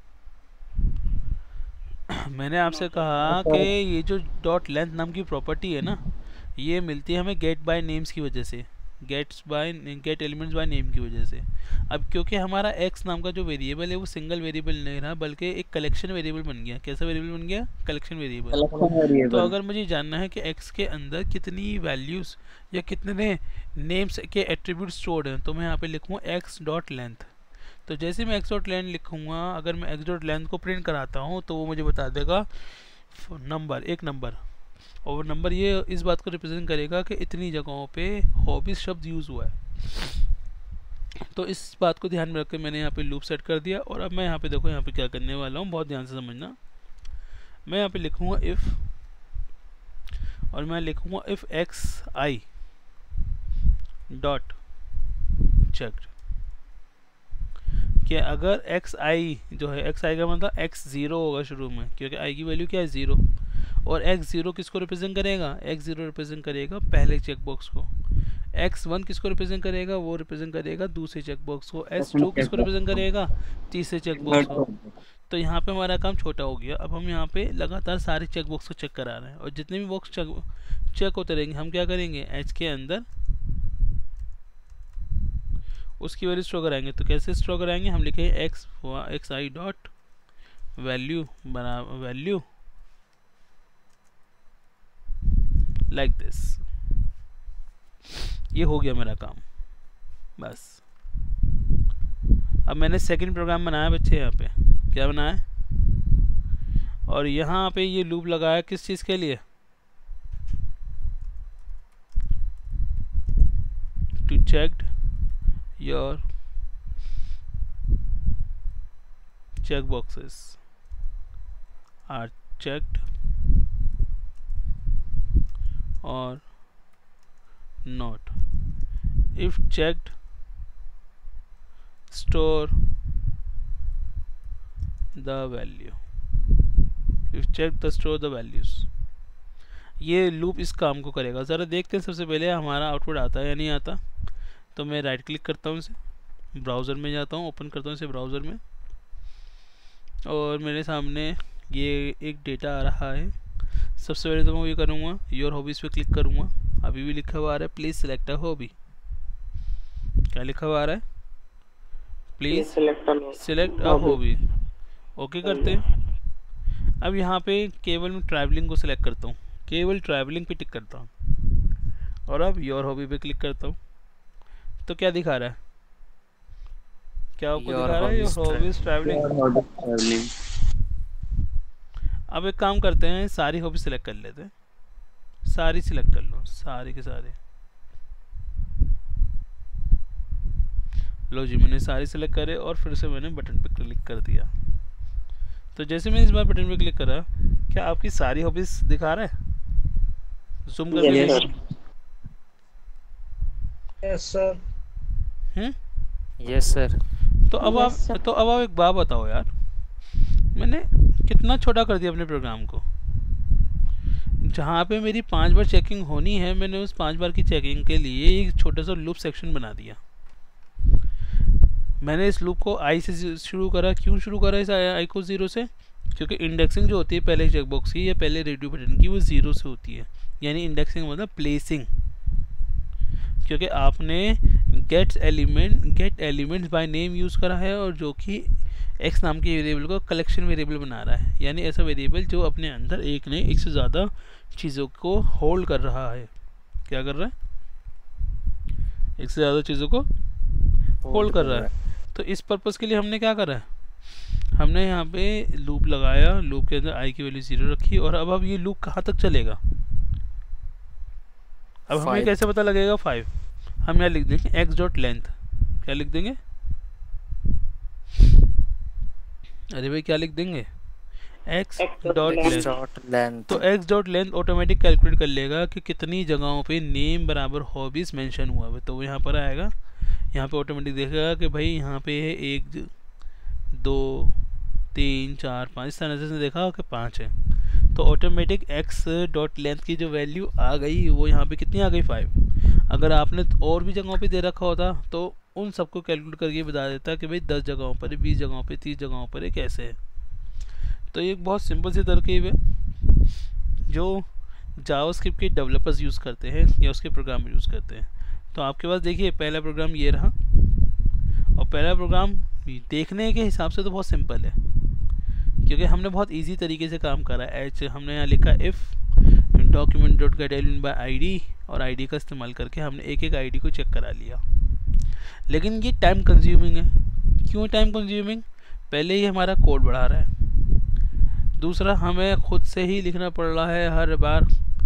मैंने आपसे कहा कि ये जो डॉट लेंथ नाम की प्रॉपर्टी है ना, ये मिलती है हमें गेट बाय नेम्स की वजह से, gets by get elements by name की वजह से। अब क्योंकि हमारा एक्स नाम का जो वेरिएबल है वो सिंगल वेरिएबल नहीं रहा बल्कि एक कलेक्शन वेरिएबल बन गया। कैसा वेरिएबल बन गया, कलेक्शन वेरिएबल। तो अगर मुझे जानना है कि एक्स के अंदर कितनी वैल्यूज़ या कितने नेम्स के एट्रीब्यूट स्टोर्ड हैं, तो मैं यहाँ पे लिखूँगा एक्स डॉट लेंथ। तो जैसे मैं एक्स डॉट लेंथ लिखूँगा, अगर मैं एक्स डॉट लेंथ को प्रिंट कराता हूँ तो वो मुझे बता देगा नंबर, एक नंबर, और नंबर ये इस बात को रिप्रेजेंट करेगा कि इतनी जगहों पे हॉबीज शब्द यूज़ हुआ है। तो इस बात को ध्यान में रख के मैंने यहाँ पे लूप सेट कर दिया। और अब मैं यहाँ पे देखो यहाँ पे क्या करने वाला हूँ, बहुत ध्यान से समझना। मैं यहाँ पे लिखूँगा इफ़, और मैं लिखूँगा if X I dot checked, कि अगर एक्स आई जो है, एक्स आई का मतलब एक्स ज़ीरो होगा शुरू में, क्योंकि आई की वैल्यू क्या है ज़ीरो, और एक्स ज़ीरो किसको रिप्रेजेंट करेगा, एक्स ज़ीरो रिप्रेजेंट करेगा पहले चेक बॉक्स को, एक्स वन किसको रिप्रेजेंट करेगा, वो रिप्रेजेंट करेगा दूसरे चेक बॉक्स को, एस टू किसको रिप्रेजेंट करेगा, तीसरे चेक बॉक्स को। तो यहाँ पे हमारा काम छोटा हो गया। अब हम यहाँ पे लगातार सारे चेक बॉक्स को चेक करा रहे हैं, और जितने भी बॉक्स चेक चेक होते रहेंगे हम क्या करेंगे, एच के अंदर उसकी वैल्यू स्टोर कराएंगे। तो कैसे स्टोर कराएंगे, हम लिखेंगे X X I dot value बना वैल्यू लाइक दिस। ये हो गया मेरा काम बस। अब मैंने सेकंड प्रोग्राम बनाया बच्चे, यहाँ पे क्या बनाया, और यहाँ पे ये लूप लगाया किस चीज़ के लिए, to check your check boxes are checked or not. If checked, store the value. If checked, the store the values. ये लूप इस काम को करेगा। ज़रा देखते हैं सबसे पहले हमारा आउटपुट आता है या नहीं आता। तो मैं राइट क्लिक करता हूँ, इसे ब्राउज़र में जाता हूँ, ओपन करता हूँ इसे ब्राउज़र में, और मेरे सामने ये एक डेटा आ रहा है। सबसे पहले तो मैं ये करूँगा, योर हॉबीज़ पे क्लिक करूँगा। अभी भी लिखा हुआ आ रहा है प्लीज़ सिलेक्ट अ हॉबी। क्या लिखा हुआ आ रहा है, please select a hobby. Okay करते हैं। अब यहाँ पे केवल मैं ट्रैवलिंग को सिलेक्ट करता हूँ, केवल ट्रैवलिंग पे टिक करता हूँ, और अब योर हॉबी पे क्लिक करता हूँ। तो क्या दिखा रहा है, क्या आपको दिखा रहा है, योर हॉबीज ट्रैवलिंग। अब एक काम करते हैं, सारी हॉबी सिलेक्ट कर लेते हैं, सारी सिलेक्ट कर लो, सारे के सारे। लो जी, मैंने सारी सिलेक्ट करे और फिर से मैंने बटन पे क्लिक कर दिया। तो जैसे मैंने इस बार बटन पे क्लिक करा, क्या आपकी सारी हॉबीज दिखा रहा है, जूम करके देखो। Yes sir. Hmm yes sir. तो अब आप Yes, sir. तो अब आप एक बात बताओ यार, मैंने कितना छोटा कर दिया अपने प्रोग्राम को। जहाँ पे मेरी पांच बार चेकिंग होनी है, मैंने उस पांच बार की चेकिंग के लिए एक छोटा सा लूप सेक्शन बना दिया। मैंने इस लूप को आई से शुरू करा। क्यों शुरू करा इस आई को ज़ीरो से, क्योंकि इंडेक्सिंग जो होती है पहले चेकबॉक्स की या पहले रेडियो बटन की, वो ज़ीरो से होती है। यानी इंडेक्सिंग मतलब प्लेसिंग, क्योंकि आपने gets element get elements by name use करा है, और जो कि एक्स नाम के वेरिएबल को कलेक्शन वेरिएबल बना रहा है। यानी ऐसा वेरिएबल जो अपने अंदर एक ने एक से ज़्यादा चीज़ों को होल्ड कर रहा है। क्या कर रहा है, एक से ज़्यादा चीज़ों को होल्ड कर रहा है। तो इस पर्पज़ के लिए हमने क्या करा है, हमने यहाँ पे लूप लगाया, लूप के अंदर आई की वैल्यू ज़ीरो रखी, और अब अब ये लूप कहाँ तक चलेगा, अब हमें कैसे पता लगेगा, फाइव। हम यहाँ लिख देंगे एक्स डॉट लेंथ। क्या लिख देंगे, अरे भाई क्या लिख देंगे, एक्स डॉट लेंथ। तो x dot length automatic calculate कर लेगा कि कितनी जगहों पे नेम बराबर हॉबीज मेंशन हुआ है। तो वो यहाँ पर आएगा, यहाँ पे ऑटोमेटिक देखेगा कि भाई यहाँ पे है एक दो तीन चार पाँच, इस तरह से देखा कि पाँच है। तो ऑटोमेटिक एक्स डॉट लेंथ की जो वैल्यू आ गई वो यहाँ पे कितनी आ गई, फाइव। अगर आपने और भी जगहों पे दे रखा होता तो उन सबको कैलकुलेट करके बता देता कि भाई दस जगहों पर, बीस जगहों पे, तीस जगहों पर कैसे है। तो ये एक बहुत सिंपल सी तरकीब है जो जावास्क्रिप्ट के डेवलपर्स यूज़ करते हैं या उसके प्रोग्राम यूज़ करते हैं। तो आपके पास देखिए पहला प्रोग्राम ये रहा, और पहला प्रोग्राम देखने के हिसाब से तो बहुत सिंपल है, क्योंकि हमने बहुत इजी तरीके से काम करा है। एच हमने यहाँ लिखा if document dot get element by ID, और आईडी का इस्तेमाल करके हमने एक एक आईडी को चेक करा लिया। लेकिन ये टाइम कंज्यूमिंग है। क्यों टाइम कंज्यूमिंग, पहले ही हमारा कोड बढ़ा रहा है, दूसरा हमें खुद से ही लिखना पड़ रहा है हर बार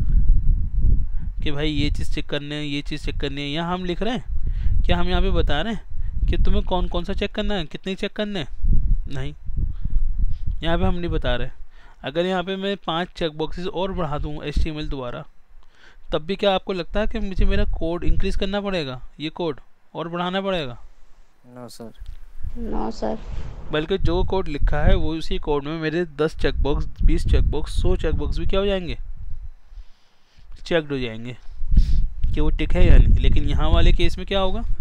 कि भाई ये चीज़ चेक करने है, ये चीज़ चेक करनी है। यहाँ हम लिख रहे हैं, क्या हम यहाँ पे बता रहे हैं कि तुम्हें कौन कौन सा चेक करना है, कितने चेक करने हैं, नहीं, यहाँ पे हम नहीं बता रहे। अगर यहाँ पे मैं पांच चेक बॉक्सेस और बढ़ा दूँ एच टी एम एल द्वारा, तब भी क्या आपको लगता है कि मुझे मेरा कोड इंक्रीज़ करना पड़ेगा, ये कोड और बढ़ाना पड़ेगा? No sir. No sir. बल्कि जो कोड लिखा है वो उसी कोड में मेरे दस चेकबॉक्स, बीस चेकबॉक्स, सौ चेकबॉक्स भी क्या हो जाएंगे, चेकड हो जाएंगे कि वो टिक है या नहीं। लेकिन यहाँ वाले केस में क्या होगा,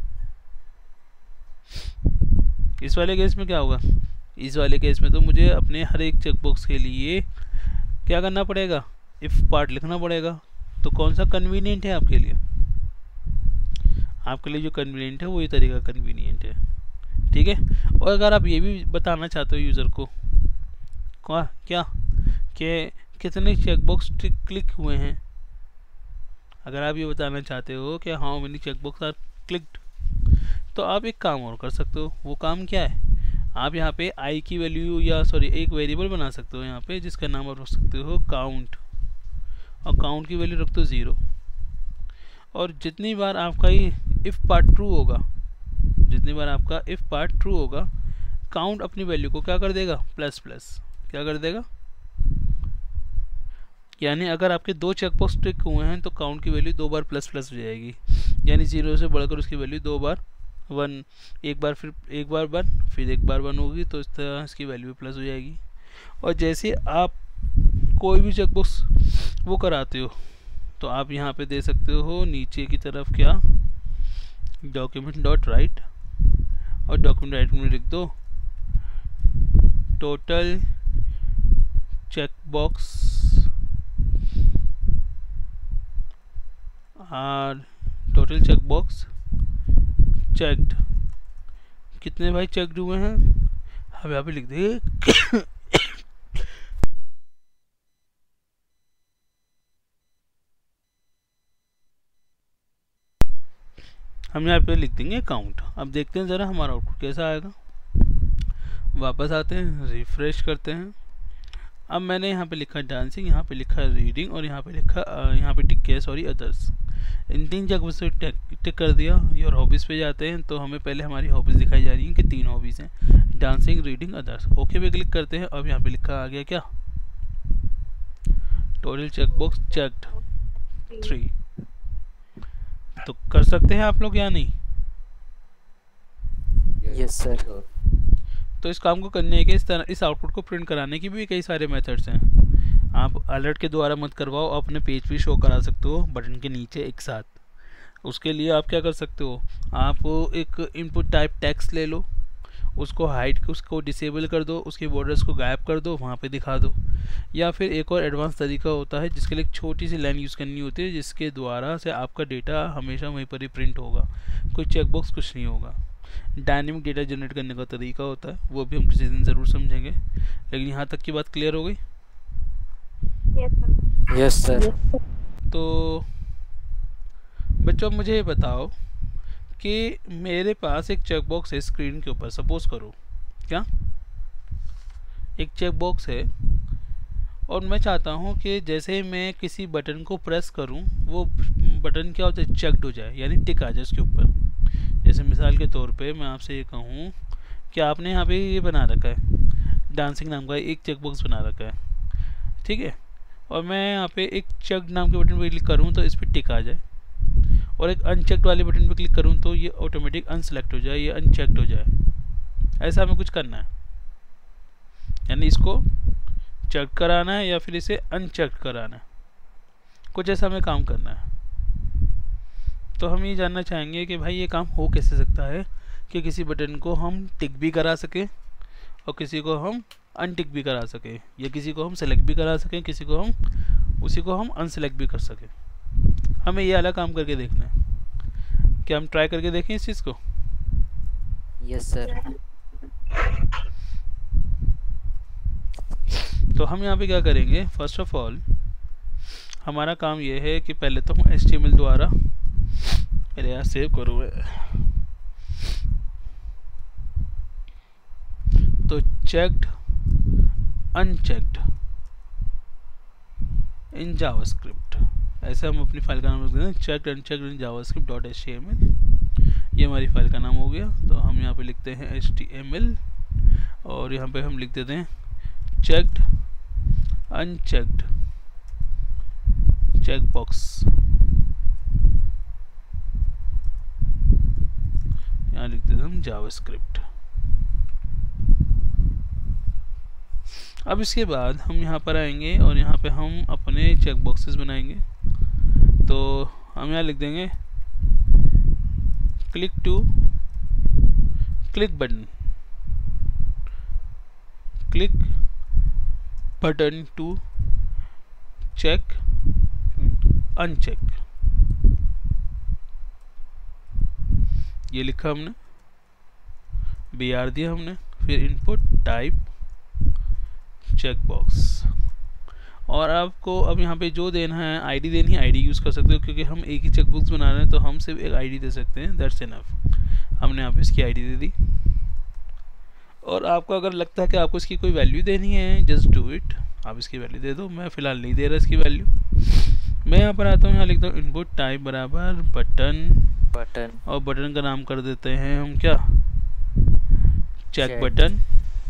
इस वाले केस में क्या होगा, इस वाले केस में तो मुझे अपने हर एक चेकबॉक्स के लिए क्या करना पड़ेगा, इफ़ पार्ट लिखना पड़ेगा। तो कौन सा कन्वीनियंट है आपके लिए, आपके लिए जो कन्वीनियंट है वही तरीका कन्वीनियंट है, ठीक है। और अगर आप ये भी बताना चाहते हो यूज़र को क्या क्या कि कितने चेकबॉक्स क्लिक हुए हैं, अगर आप ये बताना चाहते हो कि how many checkbox are clicked, तो आप एक काम और कर सकते हो। वो काम क्या है, आप यहाँ पे आई की वैल्यू या सॉरी एक वेरिएबल बना सकते हो यहाँ पे, जिसका नाम आप रख सकते हो काउंट, और काउंट की वैल्यू रख दो ज़ीरो। और जितनी बार आपका ये इफ़ पार्ट ट्रू होगा, जितनी बार आपका इफ़ पार्ट ट्रू होगा, काउंट अपनी वैल्यू को क्या कर देगा, प्लस प्लस क्या कर देगा। यानी अगर आपके दो चेकबॉक्स टिक हुए हैं तो काउंट की वैल्यू दो बार प्लस प्लस हो जाएगी, यानी ज़ीरो से बढ़कर उसकी वैल्यू दो बार वन, एक बार फिर एक बार वन, फिर एक बार वन होगी, तो इस तरह इसकी वैल्यू प्लस हो जाएगी। और जैसे आप कोई भी चेकबॉक्स वो कराते हो तो आप यहाँ पे दे सकते हो नीचे की तरफ क्या, डॉक्यूमेंट डॉट राइट, और डॉक्यूमेंट राइट में लिख दो total checkbox are total checkbox checked, कितने भाई चेक्ड हुए हैं, हम यहाँ पे लिख देंगे हम यहाँ पे लिख देंगे काउंट। अब देखते हैं ज़रा हमारा आउटपुट कैसा आएगा। वापस आते हैं, रिफ्रेश करते हैं। अब मैंने यहाँ पे लिखा डांसिंग, यहाँ पे लिखा रीडिंग, और यहाँ पे लिखा यहाँ पे टिक किया सॉरी अदर्स। इन तीन जगह से टिक टिक कर दिया। और हॉबीज़ पे जाते हैं तो हमें पहले हमारी हॉबीज़ दिखाई जा रही हैं कि तीन हॉबीज़ हैं, डांसिंग, रीडिंग, अदर्स। ओके पे क्लिक करते हैं। अब यहाँ पे लिखा आ गया क्या, टोटल चेकबॉक्स चेक्ड थ्री। तो कर सकते हैं आप लोग या नहीं? Yes sir. तो इस काम को करने के, इस तरह इस आउटपुट को प्रिंट कराने की भी कई सारे मेथड्स हैं। आप अलर्ट के द्वारा मत करवाओ, अपने पेज भी शो करा सकते हो बटन के नीचे एक साथ। उसके लिए आप क्या कर सकते हो, आप एक इनपुट टाइप टेक्स्ट ले लो, उसको हाइड उसको डिसेबल कर दो, उसके बॉर्डर्स को गायब कर दो, वहाँ पे दिखा दो। या फिर एक और एडवांस तरीका होता है जिसके लिए एक छोटी सी लाइन यूज़ करनी होती है, जिसके द्वारा से आपका डेटा हमेशा वहीं पर ही प्रिंट होगा, कोई चेकबॉक्स कुछ नहीं होगा। डायनेमिक डेटा जनरेट करने का तरीका होता है, वो भी हम किसी दिन ज़रूर समझेंगे। लेकिन यहाँ तक की बात क्लियर हो गई? Yes sir. तो बच्चों मुझे ये बताओ कि मेरे पास एक चेकबॉक्स है स्क्रीन के ऊपर, सपोज करो क्या एक चेकबॉक्स है, और मैं चाहता हूँ कि जैसे मैं किसी बटन को प्रेस करूँ वो बटन क्या होता है, चेक्ड हो जाए, यानी टिक आ जाए उसके ऊपर। जैसे मिसाल के तौर पे मैं आपसे ये कहूँ कि आपने यहाँ पे ये बना रखा है, डांसिंग नाम का एक चेकबॉक्स बना रखा है, ठीक है, और मैं यहाँ पे एक चेक्ड नाम के बटन पे क्लिक करूँ तो इस पर टिक आ जाए, और एक अनचेक्ड वाले बटन पे क्लिक करूँ तो ये ऑटोमेटिक अनसेलेक्ट हो जाए, ये अनचेक्ड हो जाए। ऐसा हमें कुछ करना है, यानी इसको चेक कराना है या फिर इसे अनचेक्ड कराना है, कुछ ऐसा हमें काम करना है। तो हम ये जानना चाहेंगे कि भाई ये काम हो कैसे सकता है कि किसी बटन को हम टिक भी करा सकें और किसी को हम अनटिक भी करा सकें, या किसी को हम सेलेक्ट भी करा सकें, किसी को हम उसी को हम अनसेलेक्ट भी कर सकें। हमें ये वाला काम करके देखना है। क्या हम ट्राई करके देखें इस चीज़ को? Yes sir. तो हम यहाँ पे क्या करेंगे, फर्स्ट ऑफ ऑल हमारा काम ये है कि पहले तो हम एच टी एम एल द्वारा, पहले यहाँ सेव करो, तो चेक्ड अनचेक्ड इन जावास्क्रिप्ट, ऐसे हम अपनी फाइल का नाम रख देते हैं, checked unchecked in JavaScript dot H T M L. ये हमारी फाइल का नाम हो गया। तो हम यहाँ पे लिखते हैं एच टी एम एल, और यहाँ पे हम लिख देते हैं चेक्ड अनचेक्ड चेकबॉक्स, यहाँ लिख देते हैं हम जावास्क्रिप्ट। अब इसके बाद हम यहाँ पर आएंगे और यहाँ पे हम अपने चेक बॉक्सेस बनाएंगे। तो हम यहाँ लिख देंगे click to click button click button to check uncheck, ये लिखा हमने, बी आर दिया हमने, फिर इनपुट टाइप चेक बॉक्स। और आपको अब यहाँ पे जो देना है आईडी देनी है, आईडी यूज़ कर सकते हो क्योंकि हम एक ही चेक बॉक्स बना रहे हैं तो हम सिर्फ एक आईडी दे सकते हैं, दैट्स इनफ। हमने यहाँ पे इसकी आईडी दे दी। और आपको अगर लगता है कि आपको इसकी कोई वैल्यू देनी है, जस्ट डू इट, आप इसकी वैल्यू दे दो। मैं फ़िलहाल नहीं दे रहा इसकी वैल्यू। मैं यहाँ पर आता हूँ, यहाँ लिखता हूँ इनपुट टाइप बराबर बटन बटन और बटन का नाम कर देते हैं हम क्या, चेक Check. बटन।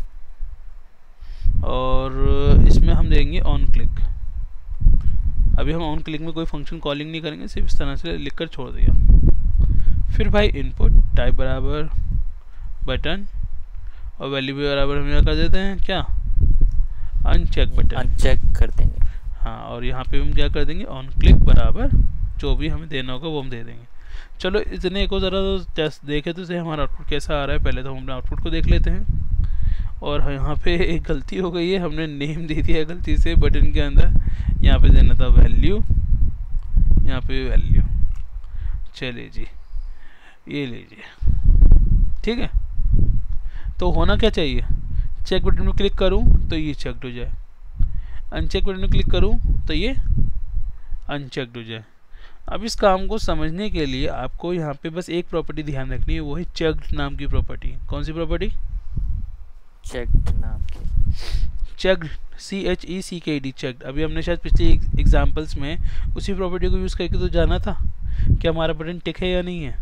और इसमें हम देंगे ऑन क्लिक। अभी हम ऑन क्लिक में कोई फंक्शन कॉलिंग नहीं करेंगे, सिर्फ इस तरह से लिखकर छोड़ दिया। फिर भाई इनपुट टाइप बराबर बटन और वैल्यू भी बराबर हम यहाँ कर देते हैं क्या, अनचेक बटन, अनचेक कर देंगे। हाँ। और यहाँ पे हम क्या कर देंगे, ऑन क्लिक बराबर जो भी हमें देना होगा वो हम दे देंगे। चलो इतने को ज़रा तो टेस्ट देखे तो से हमारा आउटपुट कैसा आ रहा है। पहले तो हम अपने आउटपुट को देख लेते हैं। और यहाँ पे एक गलती हो गई है, हमने नेम दे दिया है गलती से बटन के अंदर। यहाँ पे देना था वैल्यू, यहाँ पे वैल्यू। चलिए जी, ये लीजिए, ठीक है। तो होना क्या चाहिए, चेक बटन में क्लिक करूँ तो ये चेकड हो जाए, अनचेक बटन में क्लिक करूँ तो ये अनचेकड हो जाए। अब इस काम को समझने के लिए आपको यहाँ पे बस एक प्रॉपर्टी ध्यान रखनी है, वो है चेक्ड नाम की प्रॉपर्टी। कौन सी प्रॉपर्टी, चेक्ड नाम की, checked, C H E C K D, checked. अभी हमने शायद पिछले एग्जांपल्स में उसी प्रॉपर्टी को यूज़ करके तो जाना था कि हमारा बटन टिक है या नहीं है।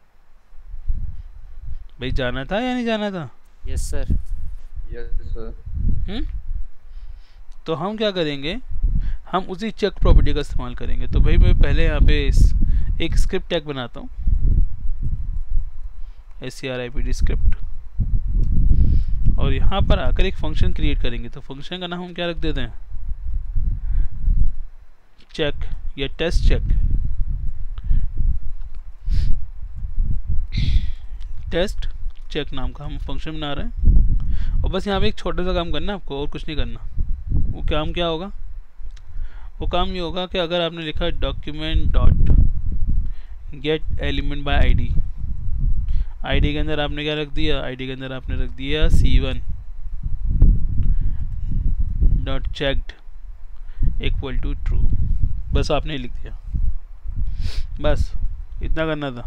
भाई जाना था या नहीं जाना था? Yes sir. Yes sir. Hmm तो हम क्या करेंगे, हम उसी चेक प्रॉपर्टी का इस्तेमाल करेंगे। तो भाई मैं पहले यहाँ पे इस, एक स्क्रिप्ट टैग बनाता हूँ, S C R I P D script, और यहाँ पर आकर एक फंक्शन क्रिएट करेंगे। तो फंक्शन का नाम हम क्या रख देते हैं, चेक या टेस्ट चेक, टेस्ट चेक नाम का हम फंक्शन बना रहे हैं। और बस यहाँ पे एक छोटा सा काम करना है आपको, और कुछ नहीं करना। वो काम क्या होगा, वो काम ये होगा कि अगर आपने लिखा document dot get element by ID, ID के अंदर आपने क्या रख दिया, आईडी के अंदर आपने रख दिया C one dot checked equal to true. बस आपने लिख दिया, बस इतना करना था।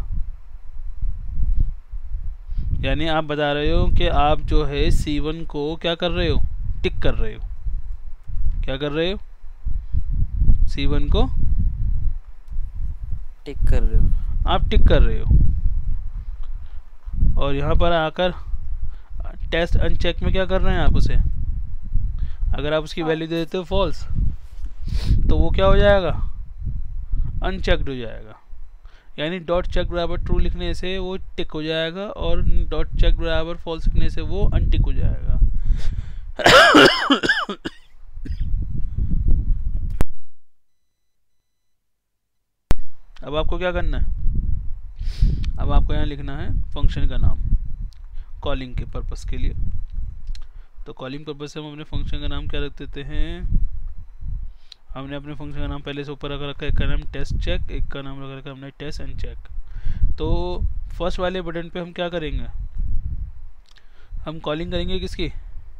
यानी आप बता रहे हो कि आप जो है सी वन को क्या कर रहे हो, टिक कर रहे हो। क्या कर रहे हो, सी वन को टिक कर रहे हो, आप टिक कर रहे हो। और यहाँ पर आकर टेस्ट अनचेक में क्या कर रहे हैं आप उसे, अगर आप उसकी वैल्यू दे देते हो फॉल्स, तो वो क्या हो जाएगा, अनचेक्ड हो जाएगा। यानी डॉट चेक बराबर ट्रू लिखने से वो टिक हो जाएगा, और डॉट चेक बराबर फॉल्स लिखने से वो अनटिक हो जाएगा। अब आपको क्या करना है, अब आपको यहाँ लिखना है फंक्शन का नाम कॉलिंग के पर्पस के लिए। तो कॉलिंग पर्पस से हम अपने फंक्शन का नाम क्या रख देते हैं, हमने अपने फंक्शन का नाम पहले से ऊपर रख रखा है, एक का नाम टेस्ट चेक, एक का नाम रख रखा है हमने टेस्ट एंड चेक। तो फर्स्ट वाले बटन पे हम क्या करेंगे, हम कॉलिंग करेंगे किसकी,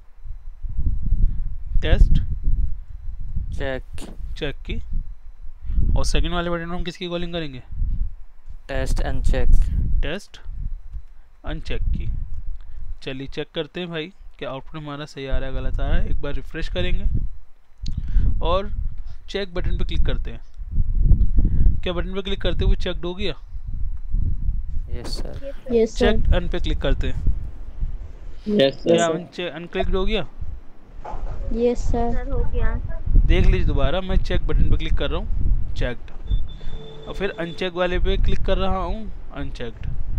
टेस्ट चेक चेक की। और सेकंड वाले बटन में हम किसकी कॉलिंग करेंगे, टेस्ट अनचेक, टेस्ट अनचेक की। चलिए चेक करते हैं भाई कि आउटपुट हमारा सही आ रहा है गलत आ रहा है। एक बार रिफ्रेश करेंगे और चेक बटन पे क्लिक करते हैं। क्या बटन पे क्लिक करते हुए चेकड हो गया? Yes sir. Yes sir. Check अन पे क्लिक करते हैं, यस क्या अनक्लिक्ड हो गया? Yes sir. हो गया। देख लीजिए दोबारा, मैं चेक बटन पे क्लिक कर रहा हूँ, चेक्ड, और फिर अनचेक वाले पे क्लिक कर रहा हूँ, अनचेक्ड।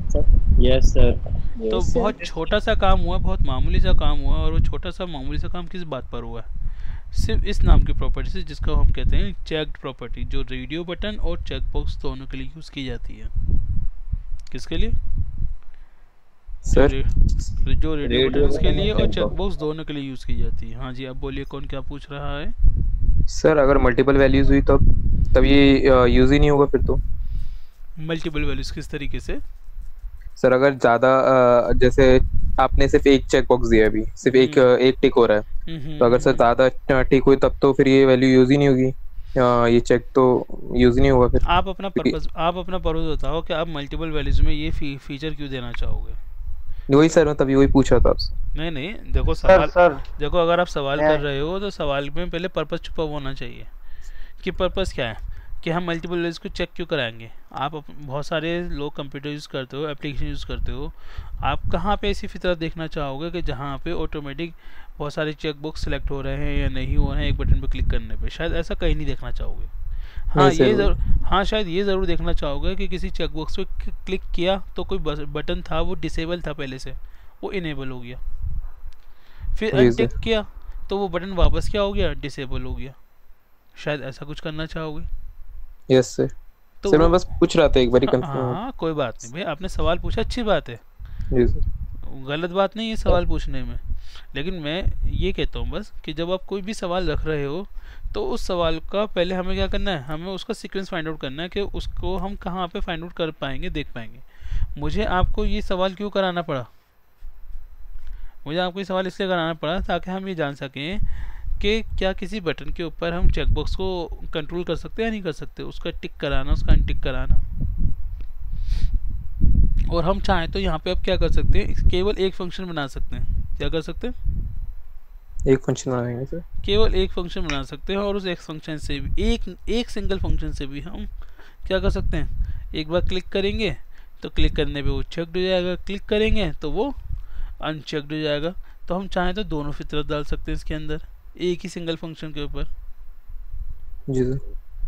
Yes, sir. तो Yes, sir. बहुत छोटा सा काम हुआ, बहुत मामूली सा काम हुआ, और वो छोटा सा मामूली सा काम किस बात पर हुआ है? सिर्फ इस नाम की प्रॉपर्टी से, जिसको हम कहते हैं चेक्ड प्रॉपर्टी, जो रेडियो बटन और चेक बॉक्स दोनों के लिए यूज़ की जाती है। किसके लिए? सर जो, रे, जो रेडियो रेडियो बटन के बटन लिए और और check चेक box। बॉक्स दोनों के लिए यूज़ की जाती है। हाँ जी, अब बोलिए कौन क्या पूछ रहा है? सर अगर मल्टीपल वैल्यूज हुई तब तब ये यूज ही नहीं होगा फिर तो। मल्टीपल वैल्यूज किस तरीके से? सर अगर ज्यादा अ, जैसे आपने सिर्फ एक चेक बॉक्स दिया अभी, सिर्फ एक हम्म। अ, एक टिक हो रहा है, हम्म, तो अगर सर हम्म, ज्यादा टिक हुई तब तो फिर ये वैल्यू यूज ही नहीं होगी। अ, ये चेक तो यूज ही नहीं होगा फिर। आप अपना क्योंकि पर्पस आप अपना पर्पस बताओ कि आप मल्टीपल वैल्यूज में ये फी, फीचर क्यों देना चाहोगे? वही सर मैं तभी वही पूछ रहा था आपसे। नहीं नहीं, देखो सर सवाल, सर देखो अगर आप सवाल मैं कर रहे हो तो सवाल में पहले पर्पस छुपा हुआ होना चाहिए कि पर्पस क्या है, कि हम मल्टीपल वैल्यूज को चेक क्यों कराएंगे। आप अप- बहुत सारे लोग कंप्यूटर यूज़ करते हो, एप्लीकेशन यूज़ करते हो, आप कहाँ पे ऐसी फितरत देखना चाहोगे कि जहाँ पे ऑटोमेटिक बहुत सारे चेक बॉक्स सेलेक्ट हो रहे हैं या नहीं हो रहे हैं एक बटन पर क्लिक करने पे? शायद ऐसा कहीं नहीं देखना चाहोगे। हाँ नहीं सर ये वही। जरूर हाँ शायद ये ज़रूर देखना चाहोगे कि किसी चेक बॉक्स पे क्लिक क्लिक किया तो कोई बस- बटन था वो डिसेबल था पहले से, वो इनेबल हो गया, फिर जी अनटिक सर। किया तो वो बटन वापस क्या हो गया, डिसेबल हो गया। शायद ऐसा कुछ करना चाहोगे। Yes sir. तो सर वो मैं बस पूछ रहा था एक बार हाँ कंफर्म। हाँ, कोई बात नहीं भाई, आपने सवाल पूछा, अच्छी बात है, जी सर। गलत बात नहीं है सवाल पूछने में। लेकिन मैं ये कहता हूँ बस कि जब आप कोई भी सवाल रख रहे हो तो उस सवाल का पहले हमें क्या करना है, हमें उसका सीक्वेंस फाइंड आउट करना है कि उसको हम कहाँ पे फाइंड आउट कर पाएंगे, देख पाएंगे। मुझे आपको ये सवाल क्यों कराना पड़ा? मुझे आपको ये सवाल इसलिए कराना पड़ा ताकि हम ये जान सकें कि क्या किसी बटन के ऊपर हम चेकबॉक्स को कंट्रोल कर सकते हैं या नहीं कर सकते, उसका टिक कराना, उसका अनटिक कराना। और हम चाहें तो यहाँ पे अब क्या कर सकते हैं, केवल एक फंक्शन बना सकते हैं। क्या कर सकते हैं? एक फंक्शन बनाएंगे सर। केवल एक फंक्शन बना सकते हैं, और उस एक फंक्शन से भी एक एक सिंगल फंक्शन से भी हम क्या कर सकते हैं, एक बार क्लिक करेंगे तो क्लिक करने पे वो चेक्ड हो जाएगा, क्लिक करेंगे तो वो अनचेक्ड हो जाएगा। तो हम चाहें तो दोनों फितरत डाल सकते हैं इसके अंदर, एक ही सिंगल फंक्शन के ऊपर। जी सर।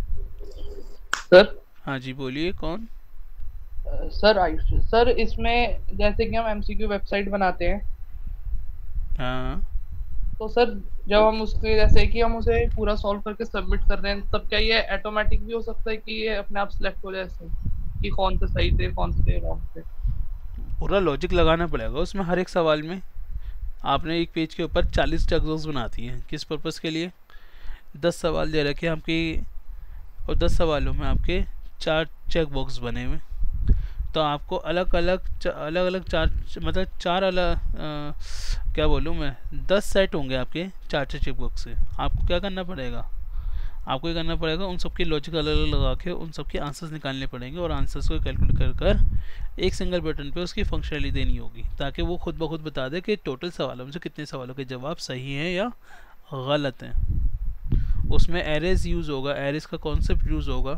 सर हाँ जी बोलिए, कौन? अ, सर आयुष सर, इसमें जैसे कि हम एमसीक्यू वेबसाइट बनाते हैं, हाँ तो सर जब हम उसके जैसे कि हम उसे पूरा सॉल्व करके सबमिट कर रहे हैं, तब क्या ये ऑटोमेटिक भी हो सकता है कि ये अपने आप सिलेक्ट हो जाए सर, कि कौन से सही थे कौन से रॉन्ग थे? पूरा लॉजिक लगाना पड़ेगा उसमें, हर एक सवाल में। आपने एक पेज के ऊपर चालीस चेकबॉक्स बनाती हैं, किस पर्पज़ के लिए? दस सवाल दे रखे हैं आपकी, और दस सवालों में आपके चार चेक बॉक्स बने हुए, तो आपको अलग अलग अलग अलग चार, मतलब चार अलग आ, क्या बोलूँ मैं, दस सेट होंगे आपके चार चार चेक बॉक्स से। आपको क्या करना पड़ेगा, आपको ये करना पड़ेगा उन सबकी लॉजिक अलग अलग लगा के उन सबके आंसर्स निकालने पड़ेंगे, और आंसर्स को कैलकुलेट कर कर एक सिंगल बटन पे उसकी फंक्शनलिटी देनी होगी, ताकि वो खुद ब खुद बता दे कि टोटल सवालों में से कितने सवालों के जवाब सही हैं या गलत हैं। उसमें एरेज यूज़ होगा, एरेज का कॉन्सेप्ट यूज़ होगा।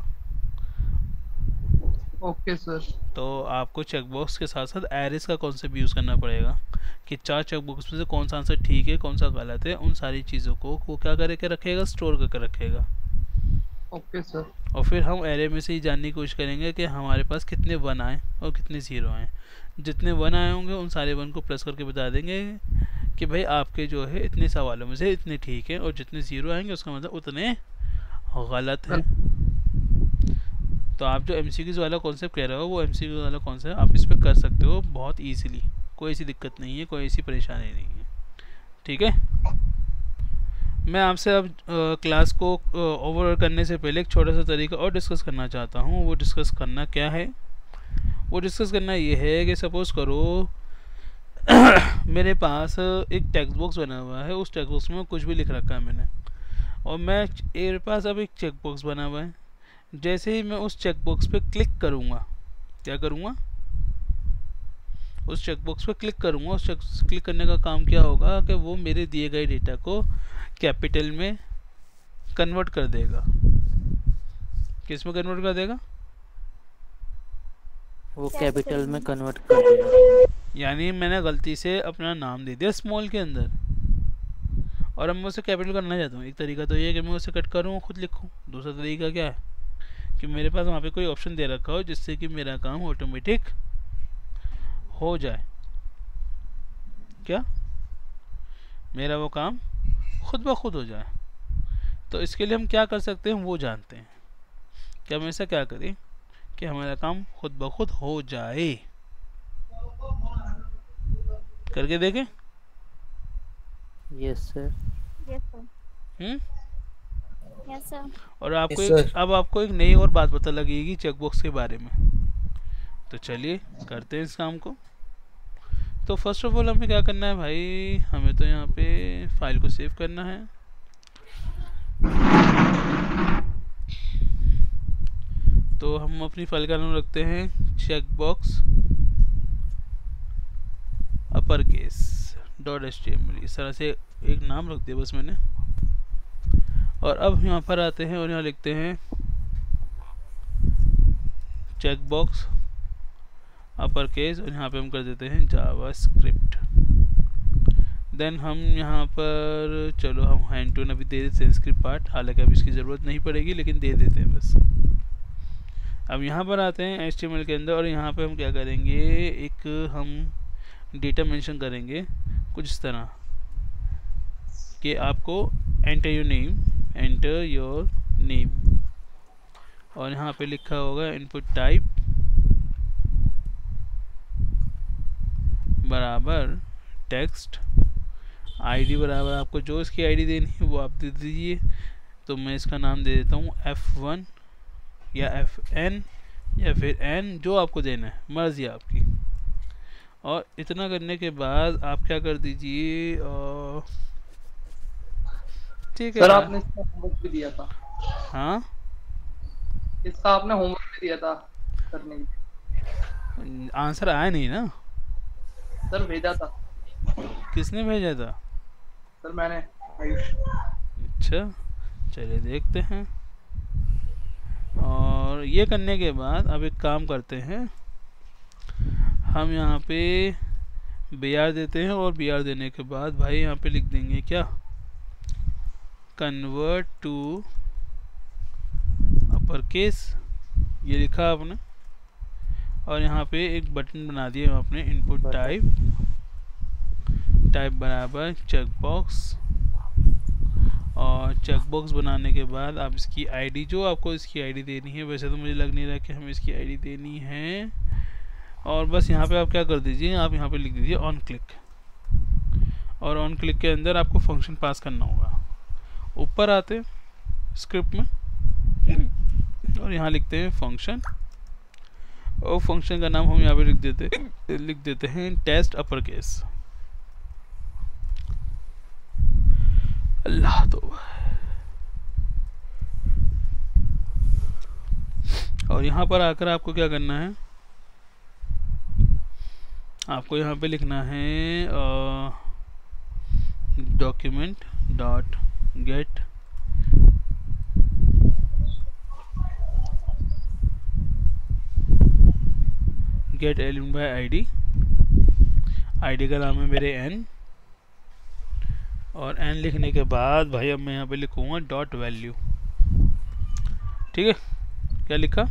Okay sir. तो आपको चेकबॉक्स के साथ साथ एरेज का कॉन्सेप्ट यूज़ करना पड़ेगा कि चार चेकबॉक्स में से कौन सा आंसर ठीक है कौन सा गलत है, उन सारी चीज़ों को वो क्या करके रखेगा, स्टोर करके रखेगा। Okay sir. और फिर हम एरे में से ही जानने की कोशिश करेंगे कि हमारे पास कितने वन आए और कितने ज़ीरो आए। जितने वन आए होंगे उन सारे वन को प्लस करके बता देंगे कि भाई आपके जो है इतने सवालों में से इतने ठीक हैं, और जितने ज़ीरो आएंगे उसका मतलब उतने गलत हैं। तो आप जो एमसीक्यूज़ वाला कॉन्सेप्ट कह रहे हो वो एमसीक्यू वाला कॉन्सेप्ट आप इस पर कर सकते हो बहुत ईजीली, कोई ऐसी दिक्कत नहीं है, कोई ऐसी परेशानी नहीं है। ठीक है, मैं आपसे अब क्लास को ओवर करने से पहले एक छोटा सा तरीका और डिस्कस करना चाहता हूँ। वो डिस्कस करना क्या है, वो डिस्कस करना ये है कि सपोज़ करो मेरे पास एक टेक्स्ट बॉक्स बना हुआ है, उस टेक्स्ट बॉक्स में कुछ भी लिख रखा है मैंने, और मैं मेरे पास अब एक चेक बॉक्स बना हुआ है। जैसे ही मैं उस चेक बॉक्स पे क्लिक करूँगा, क्या करूँगा, उस चेक बॉक्स पे क्लिक करूँगा, उस चेक क्लिक करने का काम क्या होगा कि वो मेरे दिए गए डेटा को कैपिटल में कन्वर्ट कर देगा। किस में कन्वर्ट कर देगा? वो कैपिटल में कन्वर्ट कर देगा। यानी मैंने गलती से अपना नाम दे दिया स्मॉल के अंदर, और अब मैं उसे कैपिटल करना चाहता हूँ। एक तरीका तो ये है कि मैं उसे कट करूँ खुद लिखूँ, दूसरा तरीका क्या है कि मेरे पास वहाँ पे कोई ऑप्शन दे रखा हो जिससे कि मेरा काम ऑटोमेटिक हो जाए, क्या मेरा वो काम खुद ब खुद हो जाए। तो इसके लिए हम क्या कर सकते हैं वो जानते हैं कि हम ऐसा क्या करें कि हमारा काम खुद ब खुद हो जाए। करके देखें। Yes sir. Yes sir. Hmm yes sir. और आपको Yes, एक, sir. अब आपको एक नई और बात पता लगेगी चेकबॉक्स के बारे में। तो चलिए करते हैं इस काम को। तो फर्स्ट ऑफ ऑल हमें क्या करना है भाई, हमें तो यहाँ पे फाइल को सेव करना है। तो हम अपनी फाइल का नाम रखते हैं checkbox upper case dot H T M L. इस तरह से एक नाम रख दिया बस मैंने। और अब यहाँ पर आते हैं और यहाँ लिखते हैं चेकबॉक्स अपर केस और यहाँ पे हम कर देते हैं जावास्क्रिप्ट। देन हम यहाँ पर चलो हम हैंड टू अभी दे देते हैं स्क्रिप्ट पार्ट, हालांकि अब इसकी ज़रूरत नहीं पड़ेगी लेकिन दे देते हैं बस। अब यहाँ पर आते हैं एच टी एम एल के अंदर और यहाँ पे हम क्या करेंगे, एक हम डेटा मेंशन करेंगे कुछ इस तरह कि आपको enter your name, enter your name, और यहाँ पे लिखा होगा इनपुट टाइप बराबर टेक्स्ट, आईडी बराबर आपको जो इसकी आईडी देनी है वो आप दे दीजिए। तो मैं इसका नाम दे देता हूँ एफ वन या एफ एन या फिर एन, जो आपको देना है, मर्जी आपकी। और इतना करने के बाद आप क्या कर दीजिए, और ठीक है सर आपने इसका होमवर्क भी दिया था। हाँ इसका आपने होमवर्क भी दिया था करने के लिए। आंसर आया नहीं ना। सर भेजा था। किसने भेजा था? सर मैंने आयुष। अच्छा चलिए देखते हैं। और ये करने के बाद अब एक काम करते हैं, हम यहाँ पे बी आर देते हैं और बी आर देने के बाद भाई यहाँ पे लिख देंगे क्या, कन्वर्ट टू अपर केस, ये लिखा आपने। और यहाँ पे एक बटन बना दिया आपने इनपुट टाइप, टाइप बराबर चेकबॉक्स। और चेकबॉक्स बनाने के बाद आप इसकी आईडी, जो आपको इसकी आईडी देनी है, वैसे तो मुझे लग नहीं रहा कि हमें इसकी आईडी देनी है। और बस यहाँ पे आप क्या कर दीजिए, आप यहाँ पे लिख दीजिए ऑन क्लिक, और ऑन क्लिक के अंदर आपको फंक्शन पास करना होगा। ऊपर आते स्क्रिप्ट में और यहाँ लिखते हैं फंक्शन, और फंक्शन का नाम हम यहाँ पे लिख देते लिख देते हैं टेस्ट अपर केस। अल्लाह तो। और यहाँ पर आकर आपको क्या करना है, आपको यहाँ पे लिखना है document dot get get element by ID. ID का नाम है मेरे एन, और एन लिखने के बाद भाई अब मैं यहाँ पे लिखूंगा डॉट वैल्यू। ठीक है, क्या लिखा,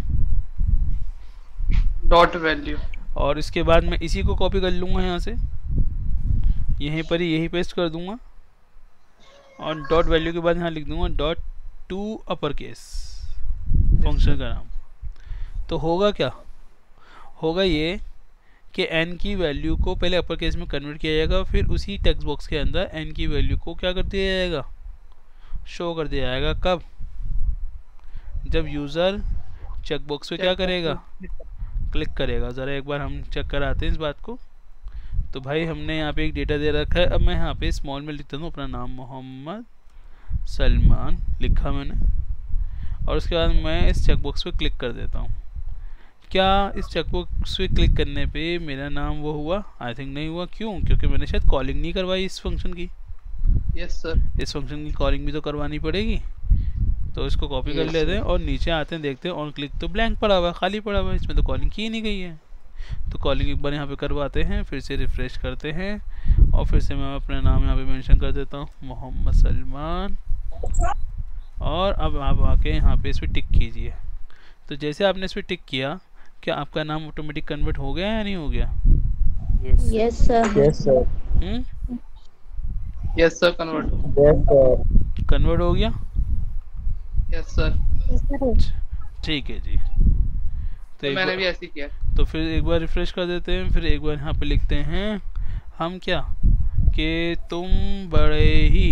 डॉट वैल्यू। और इसके बाद मैं इसी को कॉपी कर लूँगा यहाँ से, यहीं पर ही यही पेस्ट कर दूंगा, और डॉट वैल्यू के बाद यहाँ लिख दूंगा dot to upper case function का नाम। तो होगा क्या, होगा ये कि n की वैल्यू को पहले अपर केस में कन्वर्ट किया जाएगा, फिर उसी टेक्स्ट बॉक्स के अंदर n की वैल्यू को क्या कर दिया जाएगा, शो कर दिया जाएगा। कब, जब यूज़र चेक बॉक्स पे क्या करेगा, क्लिक करेगा। ज़रा एक बार हम चेक कराते हैं इस बात को। तो भाई हमने यहाँ पे एक डेटा दे रखा है, अब मैं यहाँ पे स्मॉल में लिखता हूँ अपना नाम, मोहम्मद सलमान लिखा मैंने, और उसके बाद मैं इस चेक बॉक्स पे क्लिक कर देता हूँ। क्या इस चेकबॉक्स पे क्लिक करने पे मेरा नाम वो हुआ? आई थिंक नहीं हुआ। क्यों? क्योंकि मैंने शायद कॉलिंग नहीं करवाई इस फंक्शन की। Yes sir. इस फंक्शन की कॉलिंग भी तो करवानी पड़ेगी। तो इसको कॉपी कर लेते हैं और नीचे आते हैं, देखते हैं ऑन क्लिक तो ब्लैंक पड़ा हुआ है, खाली पड़ा हुआ है, इसमें तो कॉलिंग की ही नहीं गई है। तो कॉलिंग एक बार यहाँ पे करवाते हैं, फिर से रिफ्रेश करते हैं, और फिर से मैं अपना नाम यहाँ पे मेंशन कर देता हूँ मोहम्मद सलमान, और अब आप आके यहाँ पे इस पर टिक कीजिए। तो जैसे आपने इस पर टिक किया, क्या आपका नाम ऑटोमेटिक कन्वर्ट हो गया या नहीं हो गया? Yes Yes, sir. Yes, sir. Hmm yes sir convert. Yes, sir. Convert हो गया? Yes sir. Yes, sir. ठीक है जी। तो तो एक मैंने बार- भी ऐसे ही किया। तो फिर एक बार रिफ्रेश कर देते हैं, फिर एक बार यहाँ पे लिखते हैं हम क्या कि तुम बड़े ही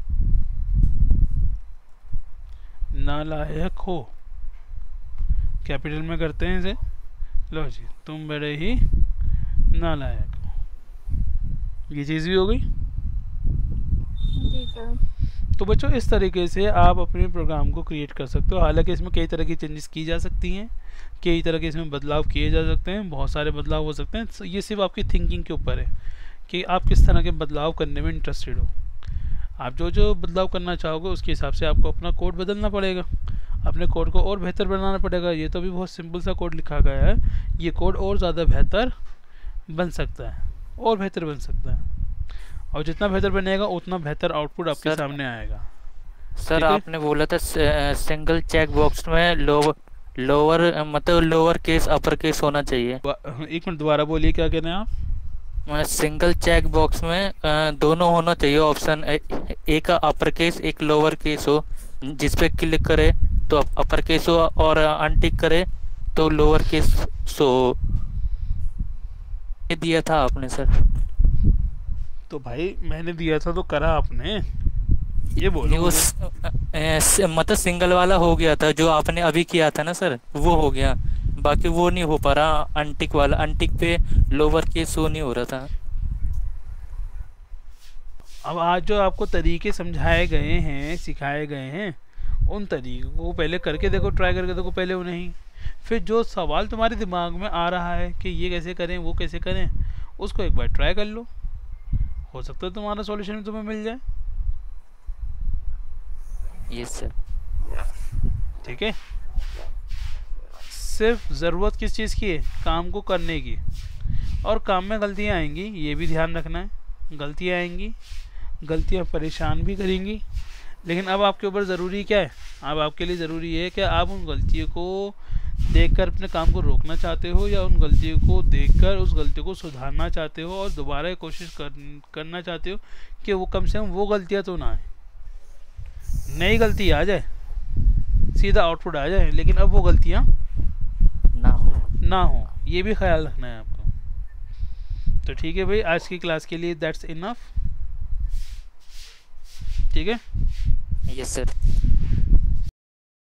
नालायक हो, कैपिटल में करते हैं इसे। लो जी, तुम बड़े ही नालायक हो, ये चीज़ भी हो गई। जी सर। तो बच्चों इस तरीके से आप अपने प्रोग्राम को क्रिएट कर सकते हो। हालांकि इसमें कई तरह की चेंजेस की जा सकती हैं, कई तरह के इसमें बदलाव किए जा सकते हैं, बहुत सारे बदलाव हो सकते हैं। ये सिर्फ आपकी थिंकिंग के ऊपर है कि आप किस तरह के बदलाव करने में इंटरेस्टेड हो। आप जो जो बदलाव करना चाहोगे उसके हिसाब से आपको अपना कोड बदलना पड़ेगा, अपने कोड को और बेहतर बनाना पड़ेगा। ये तो भी बहुत सिंपल सा कोड लिखा गया है, ये कोड और ज़्यादा बेहतर बन सकता है, और बेहतर बन सकता है, और जितना बेहतर बनेगा उतना बेहतर आउटपुट आपके सर- सामने आएगा। सर ठीक है? आपने बोला था सिंगल चेक बॉक्स में लोअर लोअर मतलब लोअर केस अपर केस होना चाहिए। वा- एक मिनट दोबारा बोलिए, क्या कह रहे हैं आप? सिंगल चेक बॉक्स में अ, दोनों होना चाहिए ऑप्शन, एक अपर केस एक लोअर केस हो। जिस पे क्लिक करे तो अपर केस हो और अनटिक करे तो लोअर केस सो ये दिया था आपने सर। तो भाई मैंने दिया था तो करा आपने, ये बोलो नहीं, वो मुझे। स- अ, स- मतलब सिंगल वाला हो गया था जो आपने अभी किया था ना सर, वो हो गया। बाकी वो नहीं हो पा रहा, अनटिक वाला, अनटिक पे लोअर केस शो नहीं हो रहा था। अब आज जो आपको तरीके समझाए गए हैं, सिखाए गए हैं, उन तरीकों को पहले करके देखो, ट्राई करके देखो पहले उन्हें ही। फिर जो सवाल तुम्हारे दिमाग में आ रहा है कि ये कैसे करें वो कैसे करें, उसको एक बार ट्राई कर लो, हो सकता है तुम्हारा सॉल्यूशन तुम्हें मिल जाए। Yes sir. ठीक है, सिर्फ ज़रूरत किस चीज़ की है? काम को करने की। और काम में गलतियाँ आएंगी, ये भी ध्यान रखना है। गलतियाँ आएंगी, गलतियाँ परेशान भी करेंगी, लेकिन अब आपके ऊपर ज़रूरी क्या है? अब आपके लिए ज़रूरी है कि आप उन गलतियों को देखकर अपने काम को रोकना चाहते हो, या उन गलतियों को देखकर उस गलती को सुधारना चाहते हो और दोबारा कोशिश कर, करना चाहते हो कि वो कम से कम वो गलतियाँ तो ना आए, नई गलती आ जाए, सीधा आउटपुट आ जाए, लेकिन अब वो गलतियाँ ना हो। ना हो। ये भी ख्याल रखना है आपको। तो ठीक है भाई, आज की क्लास के लिए दैट्स इनफ। ठीक है, यस सर।